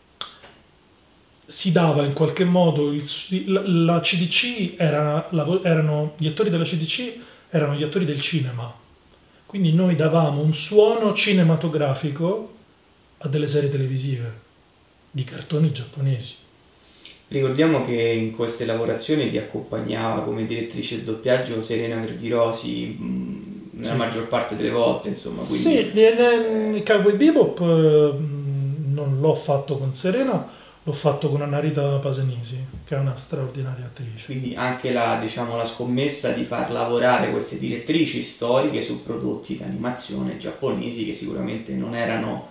si dava in qualche modo il, la, la C D C era, la, erano gli attori della C D C erano gli attori del cinema, quindi noi davamo un suono cinematografico a delle serie televisive di cartoni giapponesi. Ricordiamo che in queste lavorazioni ti accompagnava come direttrice del doppiaggio Serena Verdirosi mh, nella Sì. maggior parte delle volte, insomma. Quindi... Sì, nel Cowboy Bebop eh, non l'ho fatto con Serena, l'ho fatto con Annarita Pasenisi, che è una straordinaria attrice. Quindi anche la, diciamo, la scommessa di far lavorare queste direttrici storiche su prodotti d'animazione giapponesi che sicuramente non erano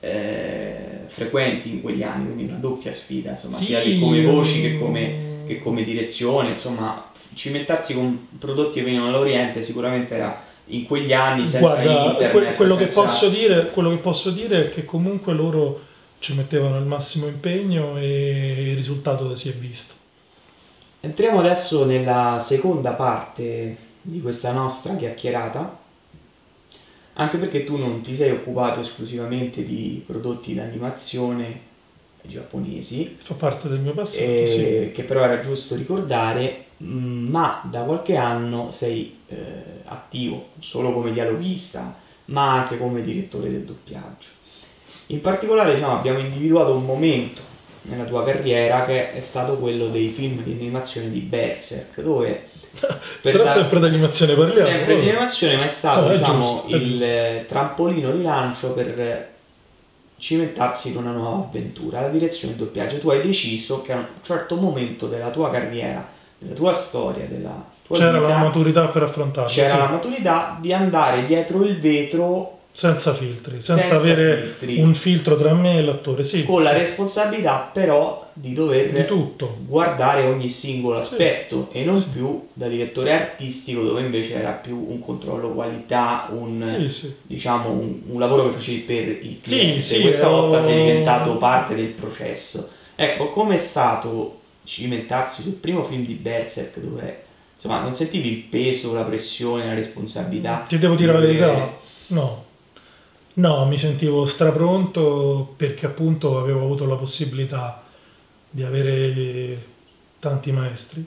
eh, frequenti in quegli anni, quindi una doppia sfida, insomma, Sì, sia che come voci che come, che come direzione, insomma, cimentarsi con prodotti che venivano dall'Oriente sicuramente era in quegli anni senza Guarda, internet, que- quello, senza... che posso dire, quello che posso dire è che comunque loro ci mettevano il massimo impegno e il risultato si è visto. Entriamo adesso nella seconda parte di questa nostra chiacchierata, anche perché tu non ti sei occupato esclusivamente di prodotti d'animazione giapponesi, Fa parte del mio passato, eh, sì. che però era giusto ricordare, mh, ma da qualche anno sei eh, attivo non solo come dialoghista, ma anche come direttore del doppiaggio. In particolare, diciamo, abbiamo individuato un momento nella tua carriera che è stato quello dei film di animazione di Berserk, dove per Però la- sempre di animazione parliamo. sempre di animazione, ma è stato No, è diciamo, giusto, è il giusto. eh, trampolino di lancio per cimentarsi in una nuova avventura, la direzione del doppiaggio. Tu hai deciso che a un certo momento della tua carriera, della tua storia, della tua C'era vita, la maturità per affrontarlo, c'era sì. la maturità di andare dietro il vetro Senza filtri, senza, senza avere filtri, un filtro tra me e l'attore, sì. con la sì. responsabilità però di dover Di tutto. guardare ogni singolo Sì. aspetto e non Sì. più da direttore artistico, dove invece era più un controllo qualità, un, Sì, sì. diciamo, un, un lavoro che facevi per il Sì, cliente. sì, Questa ero- volta sei diventato parte del processo. Ecco, com'è stato cimentarsi sul primo film di Berserk, dove insomma non sentivi il peso, la pressione, la responsabilità? Ti devo dire la di verità? dover- No. No, mi sentivo strapronto perché appunto avevo avuto la possibilità di avere tanti maestri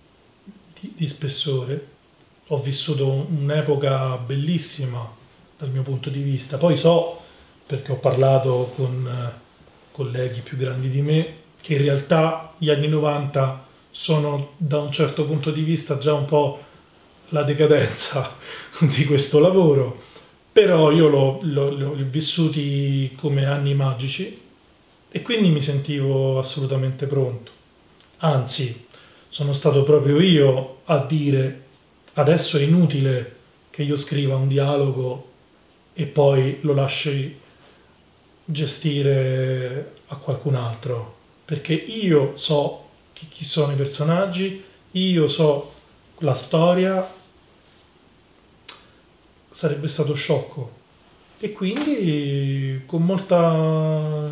di, di spessore. Ho vissuto un'epoca bellissima dal mio punto di vista. Poi so, perché ho parlato con eh, colleghi più grandi di me, che in realtà gli anni novanta sono da un certo punto di vista già un po' la decadenza di questo lavoro. Però io l'ho, l'ho- l'ho vissuti come anni magici e quindi mi sentivo assolutamente pronto. Anzi, sono stato proprio io a dire adesso è inutile che io scriva un dialogo e poi lo lasci gestire a qualcun altro, perché io so chi, chi sono i personaggi, io so la storia, sarebbe stato sciocco. E quindi con molta,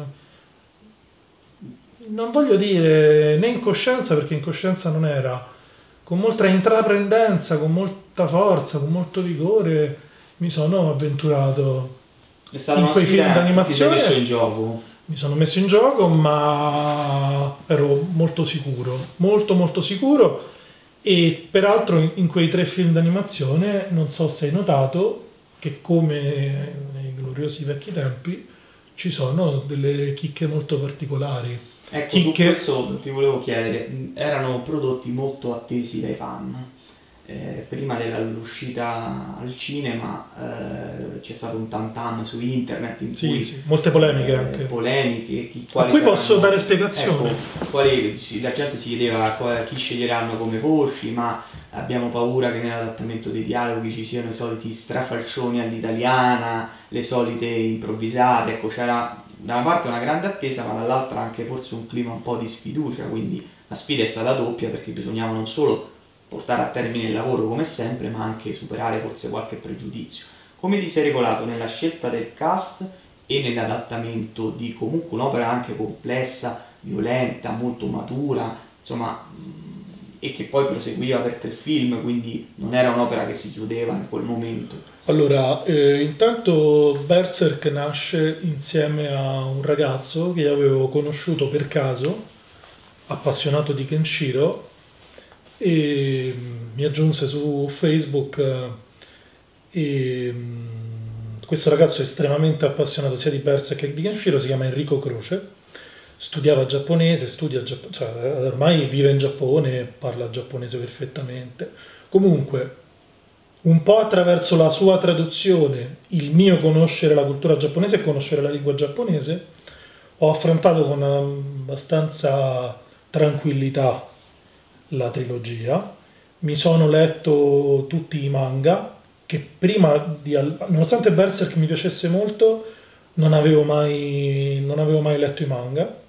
non voglio dire né incoscienza, perché incoscienza non era, con molta intraprendenza, con molta forza, con molto vigore mi sono avventurato È stata in una quei sfida film che d'animazione. ti sei messo in gioco. Mi sono messo in gioco, ma ero molto sicuro, molto molto sicuro. E peraltro in, in quei tre film d'animazione, non so se hai notato, che come nei gloriosi vecchi tempi ci sono delle chicche molto particolari. Ecco, su Chicche- questo ti volevo chiedere, mh, erano prodotti molto attesi dai fan. Eh, prima dell'uscita al cinema eh, c'è stato un tam tam su internet in Sì, cui sì, molte polemiche eh, anche. polemiche, chi, A quali cui posso saranno- dare spiegazioni. Ecco, quali, sì, la gente si chiedeva qua- chi sceglieranno come voci, ma abbiamo paura che nell'adattamento dei dialoghi ci siano i soliti strafalcioni all'italiana, le solite improvvisate. Ecco, c'era da una parte una grande attesa, ma dall'altra anche forse un clima un po' di sfiducia, quindi la sfida è stata doppia perché bisognava non solo portare a termine il lavoro come sempre, ma anche superare forse qualche pregiudizio. Come ti sei regolato nella scelta del cast e nell'adattamento di comunque un'opera anche complessa, violenta, molto matura, insomma, mh, e che poi proseguiva per tre film, quindi non era un'opera che si chiudeva in quel momento. Allora, eh, intanto Berserk nasce insieme a un ragazzo che avevo conosciuto per caso, appassionato di Kenshiro, e mm, mi aggiunse su Facebook eh, e mm, questo ragazzo è estremamente appassionato sia di Berserk che di Kenshiro, si chiama Enrico Croce, studiava giapponese, studia giapponese, cioè ormai vive in Giappone e parla giapponese perfettamente. Comunque, un po' attraverso la sua traduzione, il mio conoscere la cultura giapponese e conoscere la lingua giapponese, ho affrontato con abbastanza tranquillità la trilogia. Mi sono letto tutti i manga, che prima di... nonostante Berserk mi piacesse molto, non avevo mai, non avevo mai letto i manga.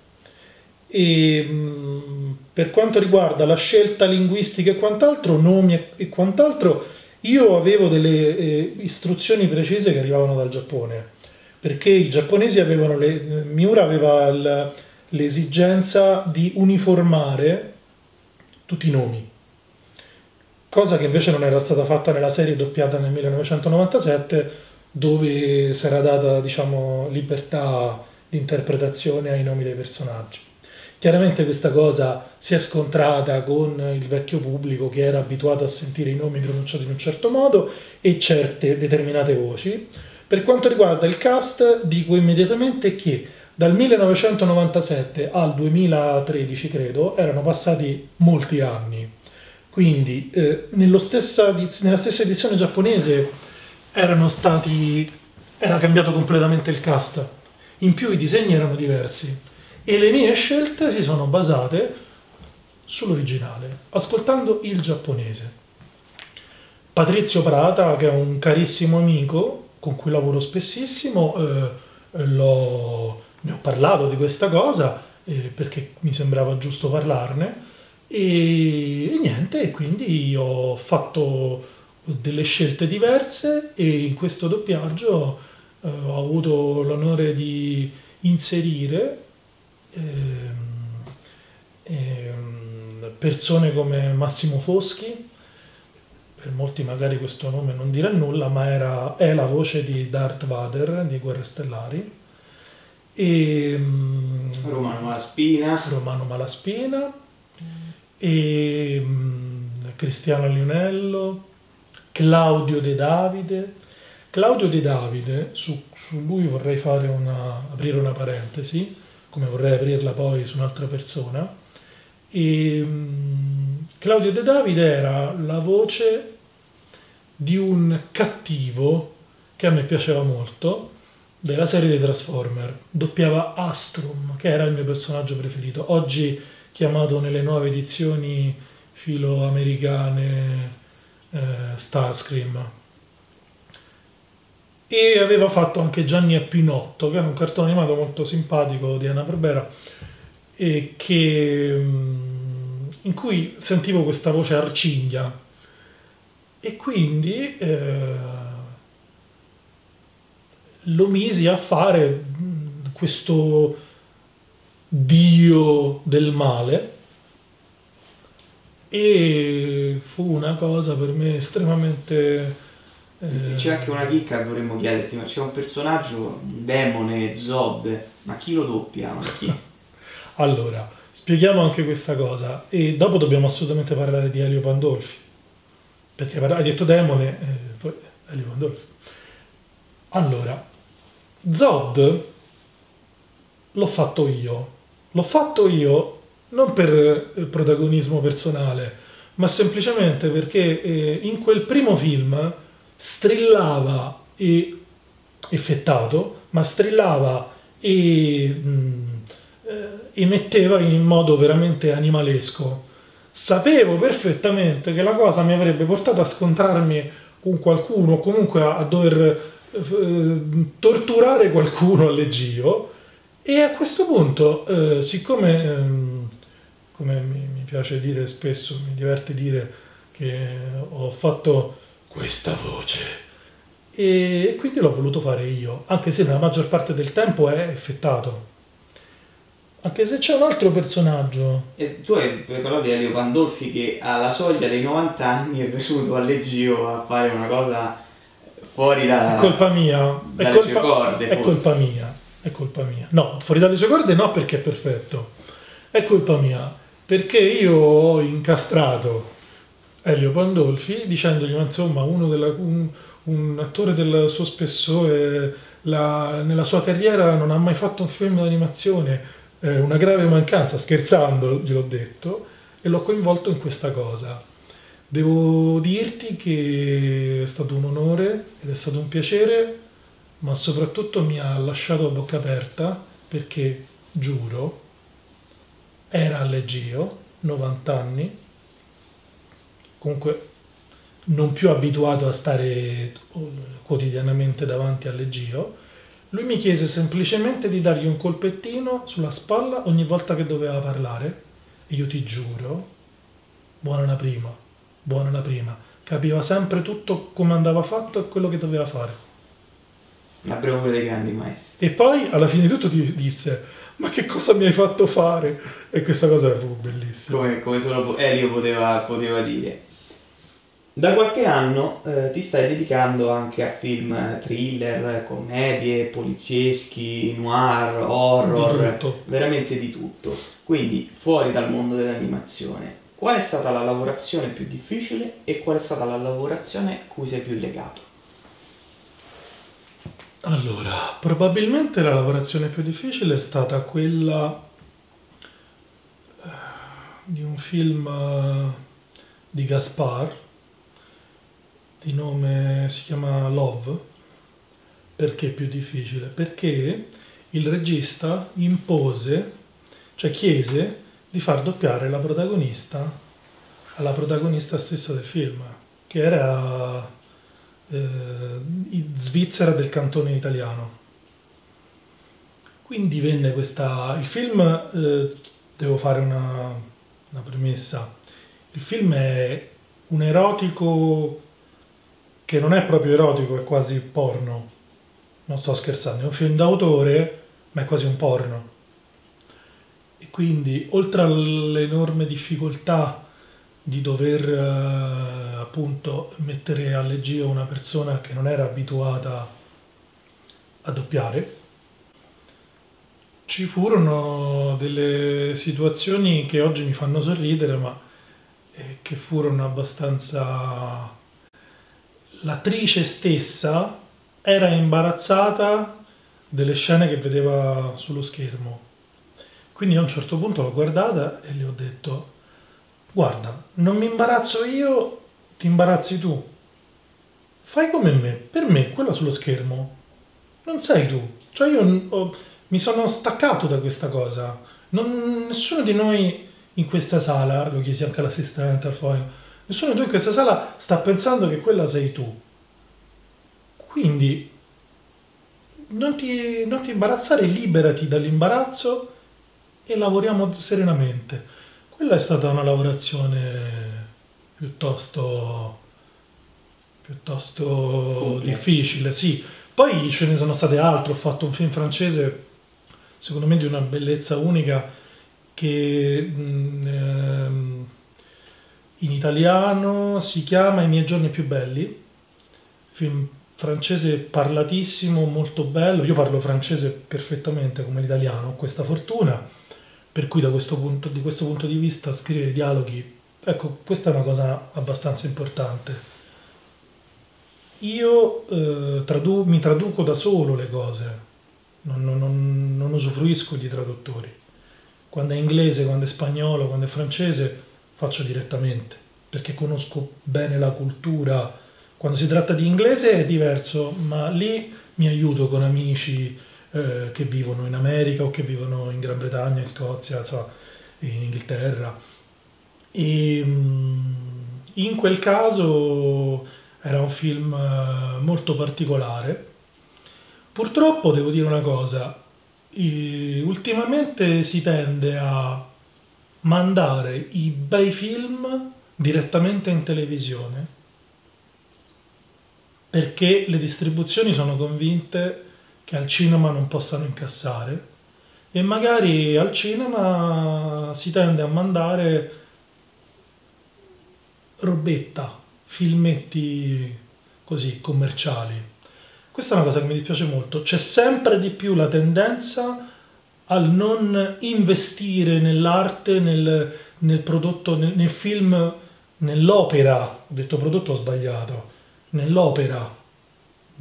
E mh, per quanto riguarda la scelta linguistica e quant'altro, nomi e, e quant'altro, io avevo delle eh, istruzioni precise che arrivavano dal Giappone, perché i giapponesi avevano le, Miura aveva l- l'esigenza di uniformare tutti i nomi, cosa che invece non era stata fatta nella serie doppiata nel millenovecentonovantasette, dove si era data, diciamo, libertà di interpretazione ai nomi dei personaggi. Chiaramente questa cosa si è scontrata con il vecchio pubblico che era abituato a sentire i nomi pronunciati in un certo modo e certe determinate voci. Per quanto riguarda il cast, dico immediatamente che dal millenovecentonovantasette al duemilatredici, credo, erano passati molti anni. Quindi eh, nello stessa, nella stessa edizione giapponese erano stati, era cambiato completamente il cast. In più i disegni erano diversi. E le mie scelte si sono basate sull'originale, ascoltando il giapponese. Patrizio Prata, che è un carissimo amico con cui lavoro spessissimo, eh, l'ho, ne ho parlato di questa cosa eh, perché mi sembrava giusto parlarne e, e niente, e quindi ho fatto delle scelte diverse e in questo doppiaggio eh, ho avuto l'onore di inserire Ehm, ehm, persone come Massimo Foschi. Per molti magari questo nome non dirà nulla, ma era, è la voce di Darth Vader di Guerre Stellari, e Romano Malaspina Romano Malaspina e um, Cristiano Lionello, Claudio De Davide. Claudio De Davide, su, su lui vorrei fare una, aprire una parentesi, come vorrei aprirla poi su un'altra persona. E um, Claudio De Davide era la voce di un cattivo che a me piaceva molto della serie dei Transformer, doppiava Astrum, che era il mio personaggio preferito, oggi chiamato nelle nuove edizioni filoamericane eh, Starscream. E aveva fatto anche Gianni e Pinotto, che era un cartone animato molto simpatico di Hanna-Barbera, e che, in cui sentivo questa voce arcigna. E quindi eh, lo misi a fare questo dio del male e fu una cosa per me estremamente... Eh, c'è anche una chicca che vorremmo chiederti, ma c'è un personaggio, un demone, Zod, ma chi lo doppia? Ma chi? Allora, spieghiamo anche questa cosa e dopo dobbiamo assolutamente parlare di Elio Pandolfi, perché hai detto demone, eh, poi Elio Pandolfi. Allora, Zod l'ho fatto io, l'ho fatto io non per protagonismo personale, ma semplicemente perché eh, in quel primo film strillava e effettato, ma strillava e mh, eh, emetteva in modo veramente animalesco. Sapevo perfettamente che la cosa mi avrebbe portato a scontrarmi con qualcuno, o comunque a, a dover eh, torturare qualcuno all'eggio, e a questo punto, eh, siccome, ehm, come mi, mi piace dire spesso, mi diverte dire che ho fatto questa voce e quindi l'ho voluto fare io, anche se nella maggior parte del tempo è effettato, anche se c'è un altro personaggio. E tu hai parlato di Elio Pandolfi che alla soglia dei novanta anni è venuto all'Egio a fare una cosa fuori da, è colpa mia, dalle è colpa, sue corde, è colpa mia, è colpa mia. No, fuori dalle sue corde no, perché è perfetto. È colpa mia, perché io ho incastrato Elio Pandolfi dicendogli, ma insomma, uno della, un, un attore del suo spessore, la, nella sua carriera non ha mai fatto un film d'animazione, eh, una grave mancanza, scherzando gliel'ho detto, e l'ho coinvolto in questa cosa. Devo dirti che è stato un onore ed è stato un piacere, ma soprattutto mi ha lasciato a bocca aperta perché, giuro, era al Leggio, novanta anni, comunque non più abituato a stare quotidianamente davanti al Leggio. Lui mi chiese semplicemente di dargli un colpettino sulla spalla ogni volta che doveva parlare e io ti giuro, buona la prima, buona la prima, capiva sempre tutto come andava fatto e quello che doveva fare. La bravura dei grandi maestri. E poi alla fine di tutto ti disse: ma che cosa mi hai fatto fare? E questa cosa fu bellissima. Come, come solo Elio poteva, poteva dire. Da qualche anno eh, ti stai dedicando anche a film thriller, commedie, polizieschi, noir, horror, Di tutto. veramente di tutto. Quindi, fuori dal mondo dell'animazione, qual è stata la lavorazione più difficile e qual è stata la lavorazione a cui sei più legato? Allora, probabilmente la lavorazione più difficile è stata quella eh, di un film eh, di Gaspar, di nome si chiama Love. Perché più difficile? Perché il regista impose, cioè chiese di far doppiare la protagonista alla protagonista stessa del film, che era eh, svizzera del cantone italiano. Quindi venne questa... Il film, eh, devo fare una, una premessa, il film è un erotico che non è proprio erotico, è quasi porno. Non sto scherzando, è un film d'autore, ma è quasi un porno. E quindi, oltre all'enorme difficoltà di dover eh, appunto mettere a leggio una persona che non era abituata a doppiare, ci furono delle situazioni che oggi mi fanno sorridere, ma eh, che furono abbastanza... L'attrice stessa era imbarazzata delle scene che vedeva sullo schermo. Quindi a un certo punto l'ho guardata e le ho detto: guarda, non mi imbarazzo io, ti imbarazzi tu. Fai come me, per me quella sullo schermo non sei tu. Cioè io ho, mi sono staccato da questa cosa. Non, nessuno di noi in questa sala, lo chiesi anche all'assistente al foglio, nessuno di noi in questa sala sta pensando che quella sei tu. Quindi non ti, non ti imbarazzare, liberati dall'imbarazzo e lavoriamo serenamente. Quella è stata una lavorazione piuttosto, piuttosto Complessa. difficile, sì. Poi ce ne sono state altre, ho fatto un film francese, secondo me di una bellezza unica, che mh, ehm, in italiano si chiama I miei giorni più belli, film francese parlatissimo, molto bello. Io parlo francese perfettamente come l'italiano, ho questa fortuna, per cui da questo punto, di questo punto di vista scrivere dialoghi, ecco, questa è una cosa abbastanza importante. Io eh, tradu- mi traduco da solo le cose, non, non- non- non usufruisco di traduttori. Quando è inglese, quando è spagnolo, quando è francese, faccio direttamente, perché conosco bene la cultura. Quando si tratta di inglese è diverso, ma lì mi aiuto con amici eh, che vivono in America o che vivono in Gran Bretagna, in Scozia, insomma, in Inghilterra. E mm, in quel caso era un film eh, molto particolare. Purtroppo devo dire una cosa, eh, ultimamente si tende a mandare i bei film direttamente in televisione perché le distribuzioni sono convinte che al cinema non possano incassare e magari al cinema si tende a mandare robetta, filmetti così commerciali. Questa è una cosa che mi dispiace molto. C'è sempre di più la tendenza al non investire nell'arte, nel, nel prodotto, nel, nel film, nell'opera. Ho detto prodotto, ho sbagliato. Nell'opera,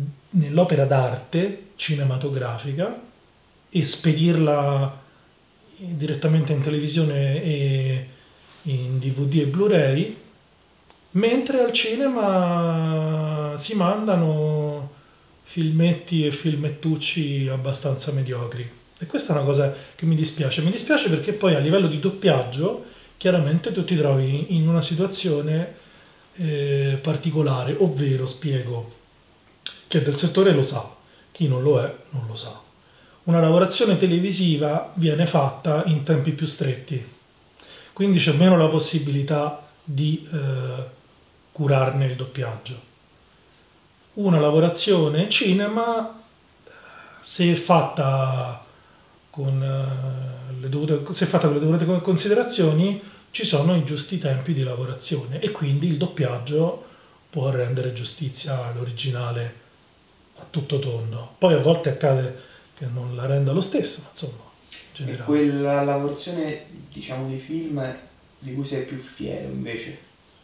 nell'opera d'arte cinematografica e spedirla direttamente in televisione e in D V D e Blu-ray, mentre al cinema si mandano filmetti e filmettucci abbastanza mediocri. E questa è una cosa che mi dispiace. Mi dispiace perché poi a livello di doppiaggio, chiaramente tu ti trovi in una situazione eh, particolare, ovvero, spiego, chi è del settore lo sa, chi non lo è non lo sa. Una lavorazione televisiva viene fatta in tempi più stretti, quindi c'è meno la possibilità di eh, curarne il doppiaggio. Una lavorazione cinema, se è fatta con eh, le dovute, se è fatta con le dovute considerazioni, ci sono i giusti tempi di lavorazione e quindi il doppiaggio può rendere giustizia all'originale a tutto tondo. Poi a volte accade che non la renda lo stesso, ma insomma, in generale. E quella lavorazione, diciamo, di film di cui sei più fiero invece?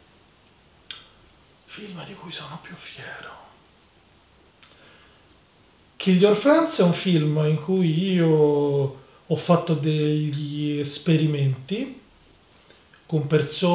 Film di cui sono più fiero. Kill Your Friends è un film in cui io ho fatto degli esperimenti con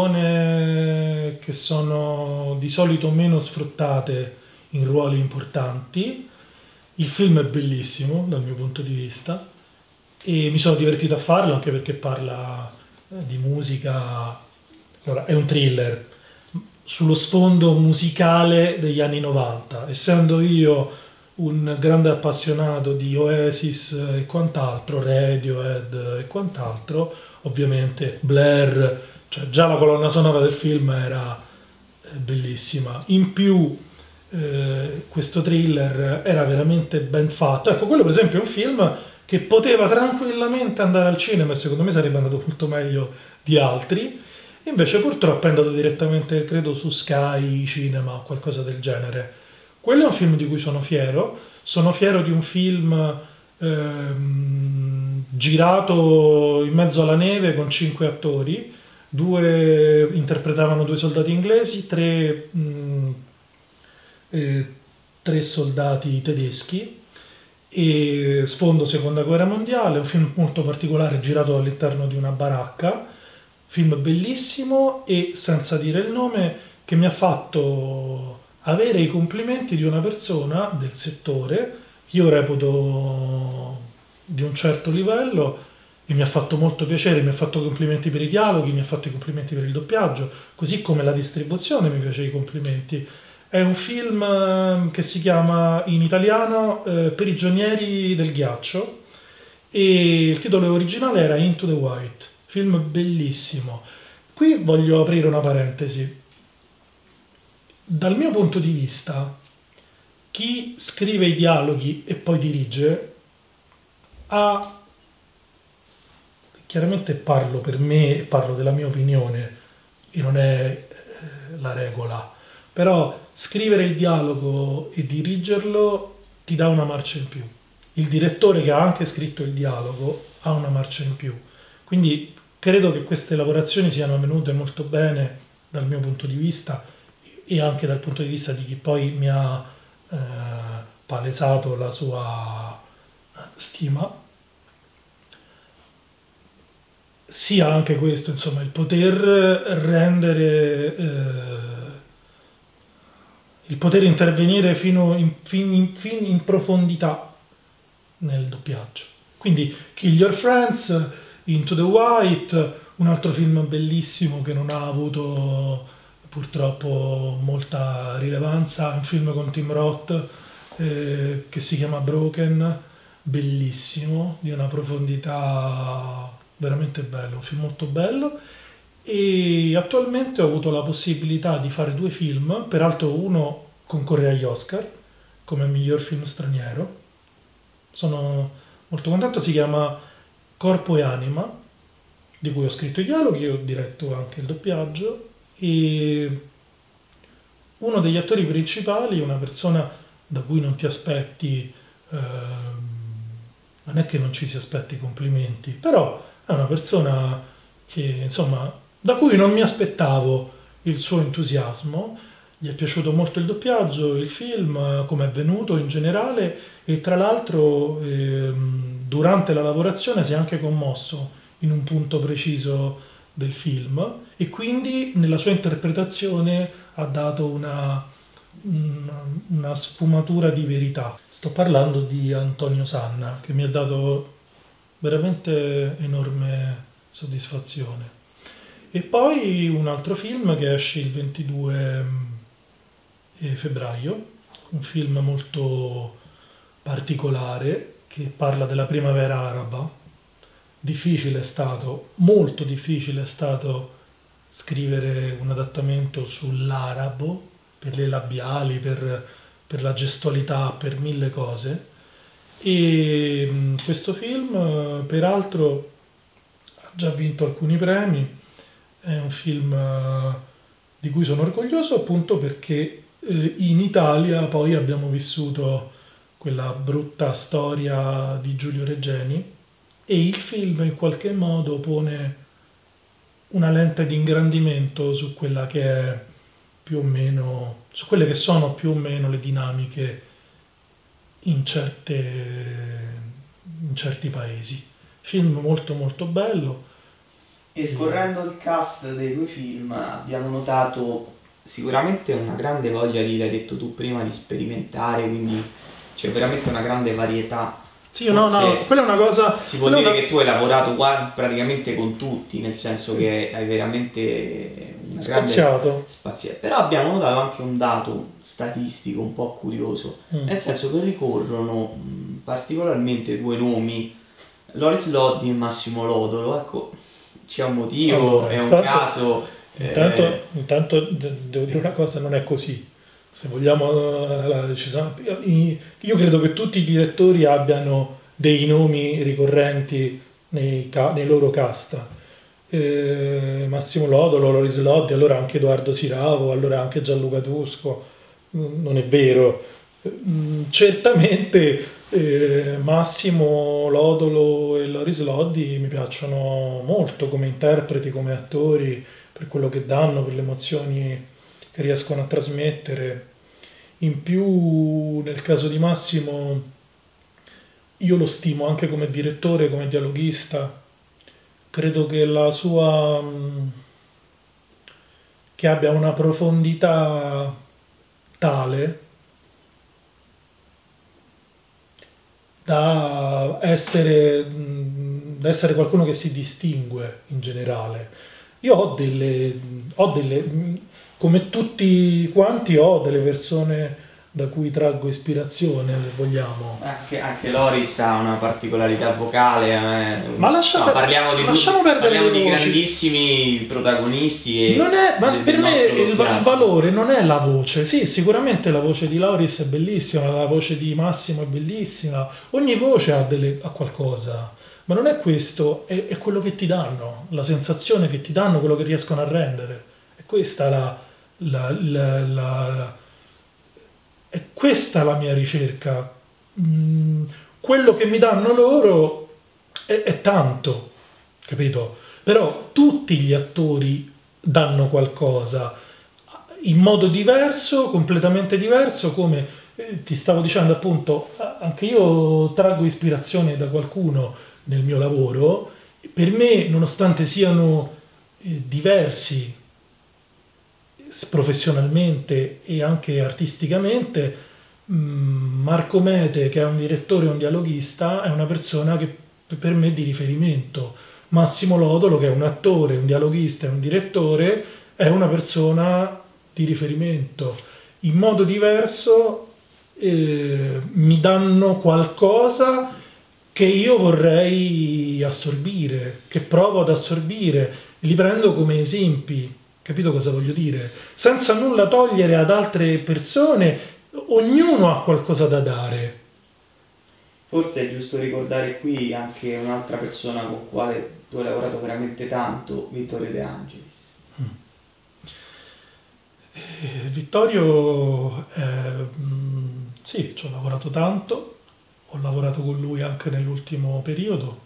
persone che sono di solito meno sfruttate in ruoli importanti. Il film è bellissimo dal mio punto di vista e mi sono divertito a farlo anche perché parla di musica. Allora, è un thriller sullo sfondo musicale degli anni novanta. Essendo io un grande appassionato di Oasis e quant'altro, Radiohead e quant'altro, ovviamente Blair, cioè già la colonna sonora del film era bellissima. In più eh, questo thriller era veramente ben fatto. Ecco, quello per esempio è un film che poteva tranquillamente andare al cinema e secondo me sarebbe andato molto meglio di altri. Invece purtroppo è andato direttamente, credo, su Sky Cinema o qualcosa del genere. Quello è un film di cui sono fiero. Sono fiero di un film ehm, girato in mezzo alla neve con cinque attori. Due interpretavano due soldati inglesi, tre, mh, eh, tre soldati tedeschi. E sfondo seconda guerra mondiale. Un film molto particolare girato all'interno di una baracca. Film bellissimo e, senza dire il nome, che mi ha fatto avere i complimenti di una persona del settore che io reputo di un certo livello e mi ha fatto molto piacere, mi ha fatto complimenti per i dialoghi, mi ha fatto i complimenti per il doppiaggio, così come la distribuzione mi fece i complimenti. È un film che si chiama in italiano eh, Prigionieri del ghiaccio e il titolo originale era Into the White. Film bellissimo. Qui voglio aprire una parentesi. Dal mio punto di vista, chi scrive i dialoghi e poi dirige ha, chiaramente parlo per me e parlo della mia opinione e non è eh, la regola, però scrivere il dialogo e dirigerlo ti dà una marcia in più. Il direttore che ha anche scritto il dialogo ha una marcia in più. Quindi credo che queste lavorazioni siano venute molto bene dal mio punto di vista e anche dal punto di vista di chi poi mi ha eh, palesato la sua stima. Sia anche questo, insomma, il poter rendere, eh, il poter intervenire fino in, fin in, fin in profondità nel doppiaggio. Quindi Kill Your Friends, Into the White, un altro film bellissimo che non ha avuto purtroppo molta rilevanza, un film con Tim Roth eh, che si chiama Broken, bellissimo, di una profondità veramente bello, un film molto bello. E attualmente ho avuto la possibilità di fare due film, peraltro uno concorre agli Oscar come miglior film straniero, sono molto contento, si chiama Corpo e Anima, di cui ho scritto i dialoghi e ho diretto anche il doppiaggio, e uno degli attori principali, una persona da cui non ti aspetti, ehm, non è che non ci si aspetti complimenti, però è una persona che, insomma, da cui non mi aspettavo il suo entusiasmo. Gli è piaciuto molto il doppiaggio, il film, come è venuto in generale, e tra l'altro ehm, durante la lavorazione si è anche commosso in un punto preciso del film e quindi nella sua interpretazione ha dato una, una, una sfumatura di verità. Sto parlando di Antonio Sanna, che mi ha dato veramente enorme soddisfazione. E poi un altro film che esce il ventidue febbraio, un film molto particolare che parla della primavera araba. Difficile è stato, molto difficile è stato scrivere un adattamento sull'arabo per le labiali, per, per la gestualità, per mille cose. E questo film, peraltro, ha già vinto alcuni premi. È un film di cui sono orgoglioso appunto perché in Italia poi abbiamo vissuto quella brutta storia di Giulio Regeni e il film in qualche modo pone una lente di ingrandimento su quella che è più o meno, su quelle che sono più o meno le dinamiche in, certe, in certi paesi. Film molto molto bello. E scorrendo il cast dei due film abbiamo notato sicuramente una grande voglia di, l'hai detto tu prima, di sperimentare, quindi c'è veramente una grande varietà. Sì, no, no, quella è una cosa... Si può dire una... che tu hai lavorato qua praticamente con tutti, nel senso che hai veramente una spaziato. grande... spaziato. Però abbiamo notato anche un dato statistico un po' curioso, mm. nel senso che ricorrono mh, particolarmente due nomi, Loris Loddi e Massimo Lodolo. Ecco, c'è un motivo, allora, è un intanto, caso... Intanto, eh... intanto devo dire una cosa, non è così. Se vogliamo, ci sono, io credo che tutti i direttori abbiano dei nomi ricorrenti nei, nei loro cast. Eh, Massimo Lodolo, Loris Loddi, allora anche Edoardo Siravo, allora anche Gianluca Tusco. Non è vero. Certamente eh, Massimo Lodolo e Loris Loddi mi piacciono molto come interpreti, come attori, per quello che danno, per le emozioni che riescono a trasmettere. In più, nel caso di Massimo, io lo stimo anche come direttore, come dialoghista. Credo che la sua... che abbia una profondità tale da essere, da essere qualcuno che si distingue in generale. Io ho delle... Ho delle come tutti quanti ho delle persone da cui traggo ispirazione, se vogliamo. Anche, anche Loris ha una particolarità vocale. Eh. Ma lascia no, per, parliamo di, lasciamo tutti, parliamo di voci. grandissimi protagonisti. E non è, ma del, per del me il, il valore non è la voce. Sì, sicuramente la voce di Loris è bellissima, la voce di Massimo è bellissima. Ogni voce ha, delle, ha qualcosa. Ma non è questo, è, è quello che ti danno, la sensazione che ti danno, quello che riescono a rendere. È questa la... La, la, la, la, è questa la mia ricerca. Mm, quello che mi danno loro è, è tanto, capito? Però tutti gli attori danno qualcosa in modo diverso, completamente diverso, come eh, ti stavo dicendo appunto, anche io traggo ispirazione da qualcuno nel mio lavoro. Per me, nonostante siano eh, diversi professionalmente e anche artisticamente, Marco Mete, che è un direttore e un dialoghista, è una persona che per me è di riferimento. Massimo Lodolo, che è un attore, un dialoghista e un direttore, è una persona di riferimento. In modo diverso eh, mi danno qualcosa che io vorrei assorbire, che provo ad assorbire, li prendo come esempi. Capito cosa voglio dire? Senza nulla togliere ad altre persone, ognuno ha qualcosa da dare. Forse è giusto ricordare qui anche un'altra persona con la quale tu hai lavorato veramente tanto, Vittorio De Angelis. Mm. Eh, Vittorio, eh, mh, sì, ci ho lavorato tanto, ho lavorato con lui anche nell'ultimo periodo.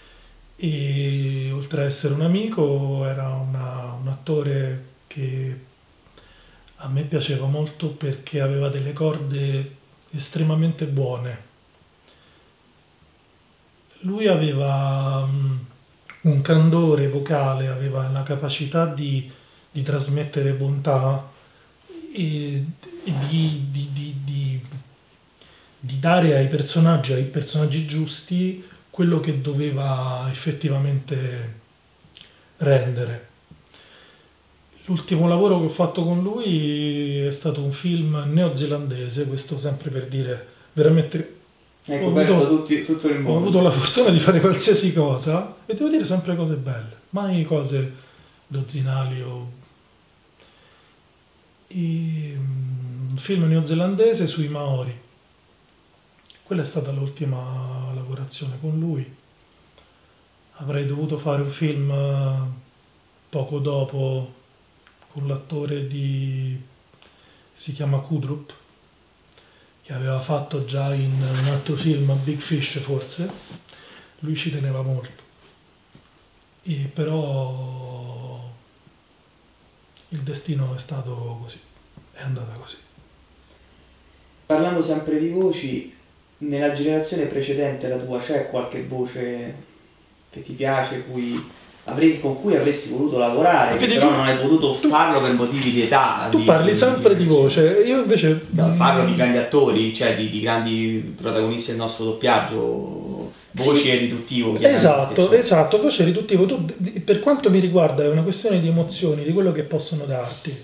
E oltre a essere un amico era una, un attore che a me piaceva molto perché aveva delle corde estremamente buone. Lui aveva um, un candore vocale, aveva la capacità di, di trasmettere bontà e, e di, di, di, di, di dare ai personaggi, ai personaggi giusti, quello che doveva effettivamente rendere. L'ultimo lavoro che ho fatto con lui è stato un film neozelandese, questo sempre per dire veramente... Hai ho coperto avuto, tutti- tutto il ho mondo. avuto la fortuna di fare qualsiasi cosa e devo dire sempre cose belle, mai cose dozzinali o... E, mm, un film neozelandese sui Maori. Quella è stata l'ultima lavorazione con lui. Avrei dovuto fare un film eh, poco dopo con l'attore di... si chiama Kudrup, che aveva fatto già in un altro film, Big Fish forse. Lui ci teneva molto. E però il destino è stato così, è andata così. Parlando sempre di voci, nella generazione precedente la tua c'è qualche voce che ti piace, cui avresti- con cui avresti voluto lavorare, che Vedi, però tu- non hai potuto tu- farlo per motivi di età? Tu di- parli di sempre di generazione. voce, io invece... No, parlo mm, di grandi attori, cioè di, di grandi protagonisti del nostro doppiaggio, voci Sì. e riduttivo, chiaramente, Esatto, insomma. esatto, voce riduttivo. Tu, di- per quanto mi riguarda è una questione di emozioni, di quello che possono darti.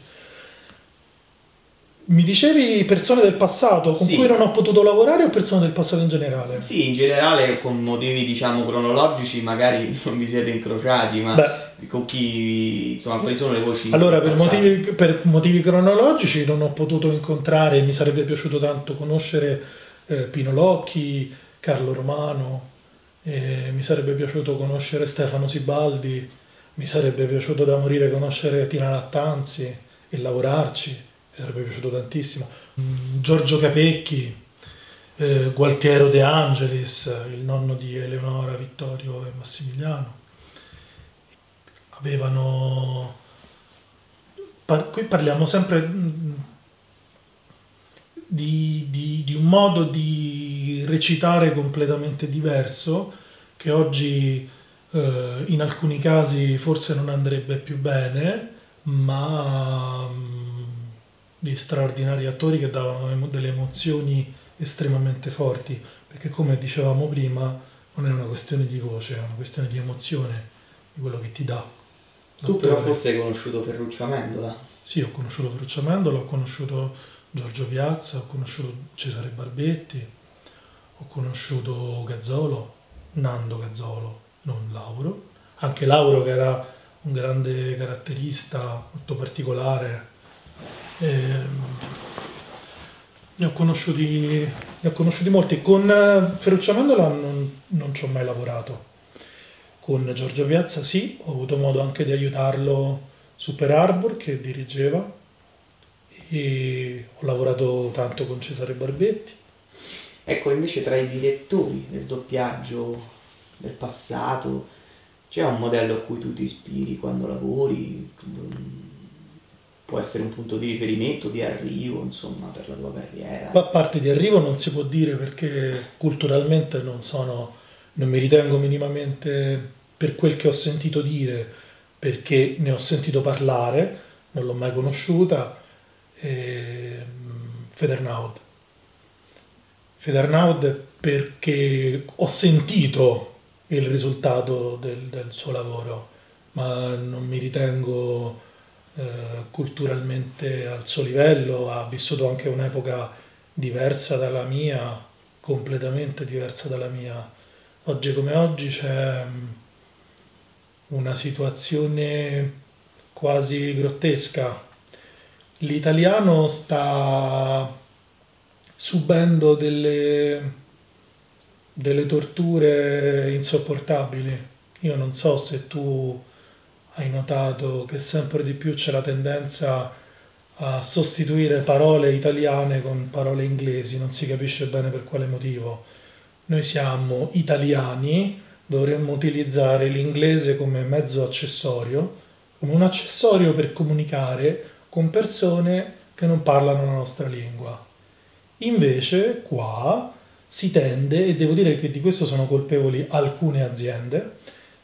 Mi dicevi persone del passato con Sì. cui non ho potuto lavorare o persone del passato in generale? Sì, in generale con motivi diciamo cronologici magari non vi siete incrociati, ma Beh, con chi, insomma, quali sono le voci allora per passate? motivi, per motivi cronologici non ho potuto incontrare, mi sarebbe piaciuto tanto conoscere eh, Pino Locchi, Carlo Romano, eh, mi sarebbe piaciuto conoscere Stefano Sibaldi, mi sarebbe piaciuto da morire conoscere Tina Lattanzi e lavorarci, mi sarebbe piaciuto tantissimo. Mm, Giorgio Capecchi, eh, Gualtiero De Angelis, il nonno di Eleonora, Vittorio e Massimiliano. Avevano... par- qui parliamo sempre mm, di, di- di un modo di recitare completamente diverso, che oggi eh, in alcuni casi forse non andrebbe più bene, ma mm, di straordinari attori che davano emo- delle emozioni estremamente forti, perché come dicevamo prima non è una questione di voce, è una questione di emozione, di quello che ti dà. Tu però l'attore. forse hai conosciuto Ferruccio Amendola. Sì, ho conosciuto Ferruccio Amendola, ho conosciuto Giorgio Piazza, ho conosciuto Cesare Barbetti, ho conosciuto Gazzolo, Nando Gazzolo, non Lauro. Anche Lauro che era un grande caratterista, molto particolare. Ehm, ne ho conosciuti, ne ho conosciuti molti. Con eh, Ferruccio Amendola non, non ci ho mai lavorato. Con Giorgio Piazza sì, ho avuto modo anche di aiutarlo su Pearl Harbor che dirigeva e ho lavorato tanto con Cesare Barbetti. Ecco, invece tra i direttori del doppiaggio del passato c'è un modello a cui tu ti ispiri quando lavori? Mm, può essere un punto di riferimento, di arrivo, insomma, per la tua carriera. A parte di arrivo non si può dire perché culturalmente non sono, non mi ritengo minimamente per quel che ho sentito dire, perché ne ho sentito parlare, non l'ho mai conosciuta. ehm, Federnaud. Federnaud perché ho sentito il risultato del, del suo lavoro, ma non mi ritengo eh, culturalmente al suo livello, ha vissuto anche un'epoca diversa dalla mia, completamente diversa dalla mia. Oggi come oggi c'è mm, una situazione quasi grottesca. L'italiano sta subendo delle, delle torture insopportabili. Io non so se tu hai notato che sempre di più c'è la tendenza a sostituire parole italiane con parole inglesi, non si capisce bene per quale motivo. Noi siamo italiani, dovremmo utilizzare l'inglese come mezzo accessorio, come un accessorio per comunicare con persone che non parlano la nostra lingua. Invece qua si tende, e devo dire che di questo sono colpevoli alcune aziende,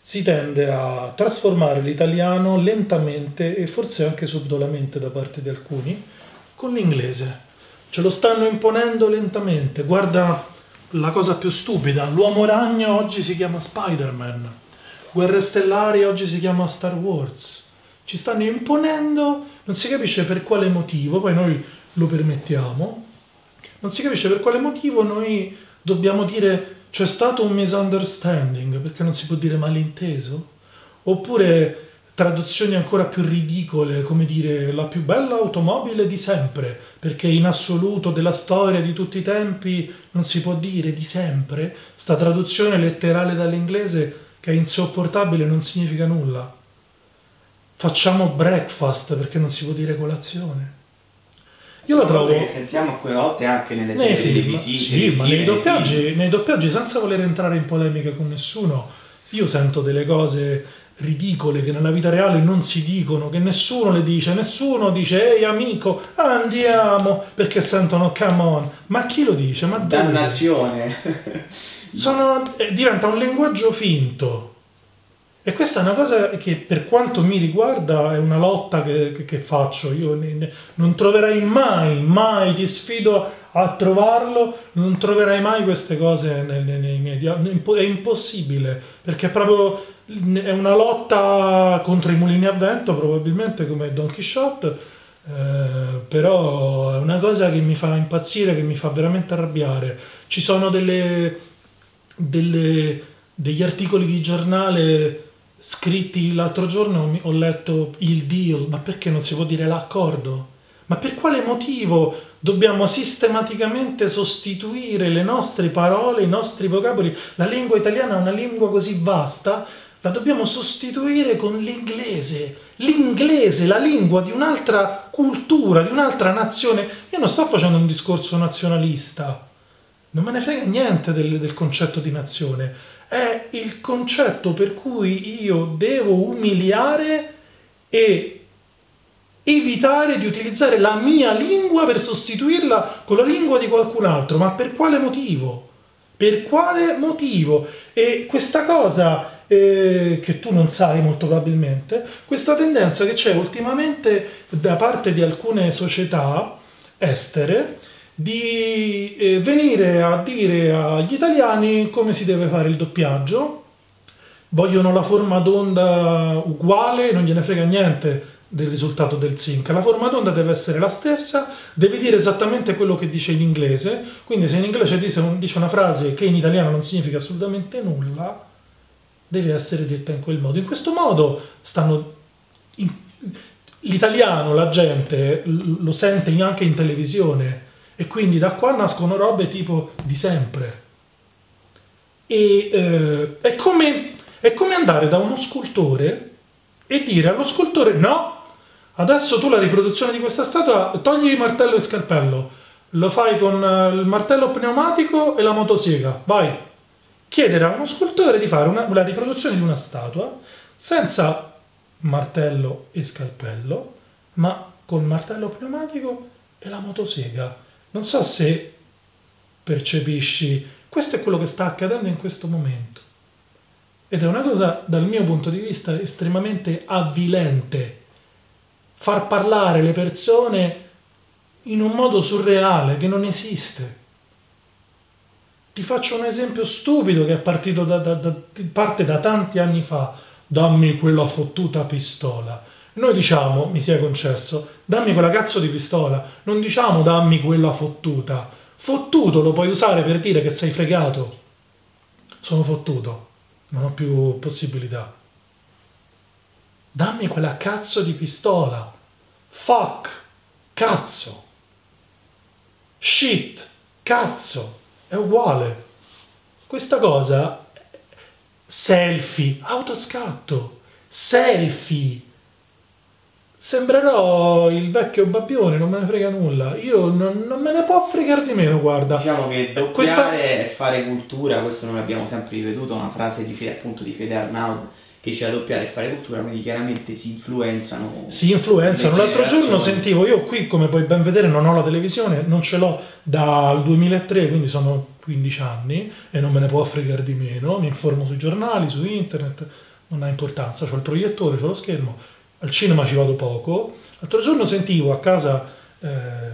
si tende a trasformare l'italiano lentamente e forse anche subdolamente da parte di alcuni con l'inglese. Ce lo stanno imponendo lentamente. Guarda la cosa più stupida, l'uomo ragno oggi si chiama Spider-Man, Guerre Stellari oggi si chiama Star Wars. Ci stanno imponendo, non si capisce per quale motivo, poi noi lo permettiamo, non si capisce per quale motivo noi dobbiamo dire c'è stato un misunderstanding, perché non si può dire malinteso, oppure traduzioni ancora più ridicole, come dire la più bella automobile di sempre, perché in assoluto della storia di tutti i tempi non si può dire di sempre. Sta traduzione letterale dall'inglese che è insopportabile, non significa nulla. Facciamo breakfast perché non si può dire colazione. Io la trovo... Che sentiamo alcune volte anche nelle nei serie film, televisive. sì, ma nei nei doppiaggi, film. nei doppiaggi, senza voler entrare in polemica con nessuno, io sento delle cose ridicole che nella vita reale non si dicono, che nessuno le dice, nessuno dice ehi amico andiamo, perché sentono come on, ma chi lo dice? Ma dove? Dannazione. Sono, eh, diventa un linguaggio finto, e questa è una cosa che per quanto mi riguarda è una lotta che, che, che faccio. Io ne, ne, non troverai mai, mai, ti sfido a trovarlo, non troverai mai queste cose nei, nei, nei miei dialoghi, è impossibile, perché è proprio è una lotta contro i mulini a vento, probabilmente come Don Quixote, eh, però è una cosa che mi fa impazzire, che mi fa veramente arrabbiare. Ci sono delle, delle, degli articoli di giornale scritti l'altro giorno, ho letto il deal, ma perché non si può dire l'accordo? Ma per quale motivo dobbiamo sistematicamente sostituire le nostre parole, i nostri vocaboli? La lingua italiana è una lingua così vasta, la dobbiamo sostituire con l'inglese. L'inglese, la lingua di un'altra cultura, di un'altra nazione. Io non sto facendo un discorso nazionalista, non me ne frega niente del, del concetto di nazione. È il concetto per cui io devo umiliare e evitare di utilizzare la mia lingua per sostituirla con la lingua di qualcun altro. Ma per quale motivo? Per quale motivo? E questa cosa, eh, che tu non sai molto probabilmente, questa tendenza che c'è ultimamente da parte di alcune società estere, di eh, venire a dire agli italiani come si deve fare il doppiaggio, vogliono la forma d'onda uguale, non gliene frega niente del risultato del sync, la forma d'onda deve essere la stessa, deve dire esattamente quello che dice in inglese, quindi se in inglese dice, dice una frase che in italiano non significa assolutamente nulla, deve essere detta in quel modo. In questo modo stanno... In, l'italiano, la gente lo sente anche in televisione, e quindi da qua nascono robe tipo di sempre. E eh, è, come, è come andare da uno scultore e dire allo scultore no, adesso tu la riproduzione di questa statua togli martello e scalpello, lo fai con il martello pneumatico e la motosega, vai. Chiedere a uno scultore di fare una, la riproduzione di una statua senza martello e scalpello, ma con martello pneumatico e la motosega. Non so se percepisci, questo è quello che sta accadendo in questo momento. Ed è una cosa, dal mio punto di vista, estremamente avvilente. Far parlare le persone in un modo surreale, che non esiste. Ti faccio un esempio stupido che è partito da, da, da, parte da tanti anni fa. Dammi quella fottuta pistola. Noi diciamo, mi sia concesso, dammi quella cazzo di pistola, non diciamo dammi quella fottuta. Fottuto lo puoi usare per dire che sei fregato. Sono fottuto, non ho più possibilità. Dammi quella cazzo di pistola. Fuck, cazzo. Shit, cazzo, è uguale. Questa cosa, selfie, autoscatto, selfie. Sembrerò il vecchio babbione, non me ne frega nulla. Io non, non me ne può fregare di meno, guarda. Diciamo che doppiare Questa... è fare cultura, questo noi l'abbiamo sempre ripetuto, una frase di, appunto di Fede Arnaud, che dice doppiare e fare cultura, quindi chiaramente si influenzano. Si influenzano. L'altro giorno sentivo, io qui come puoi ben vedere non ho la televisione, non ce l'ho dal duemilatré, quindi sono quindici anni e non me ne può fregare di meno, mi informo sui giornali, su internet, non ha importanza, c'ho il proiettore, c'ho lo schermo, al cinema ci vado poco. L'altro giorno sentivo a casa, eh,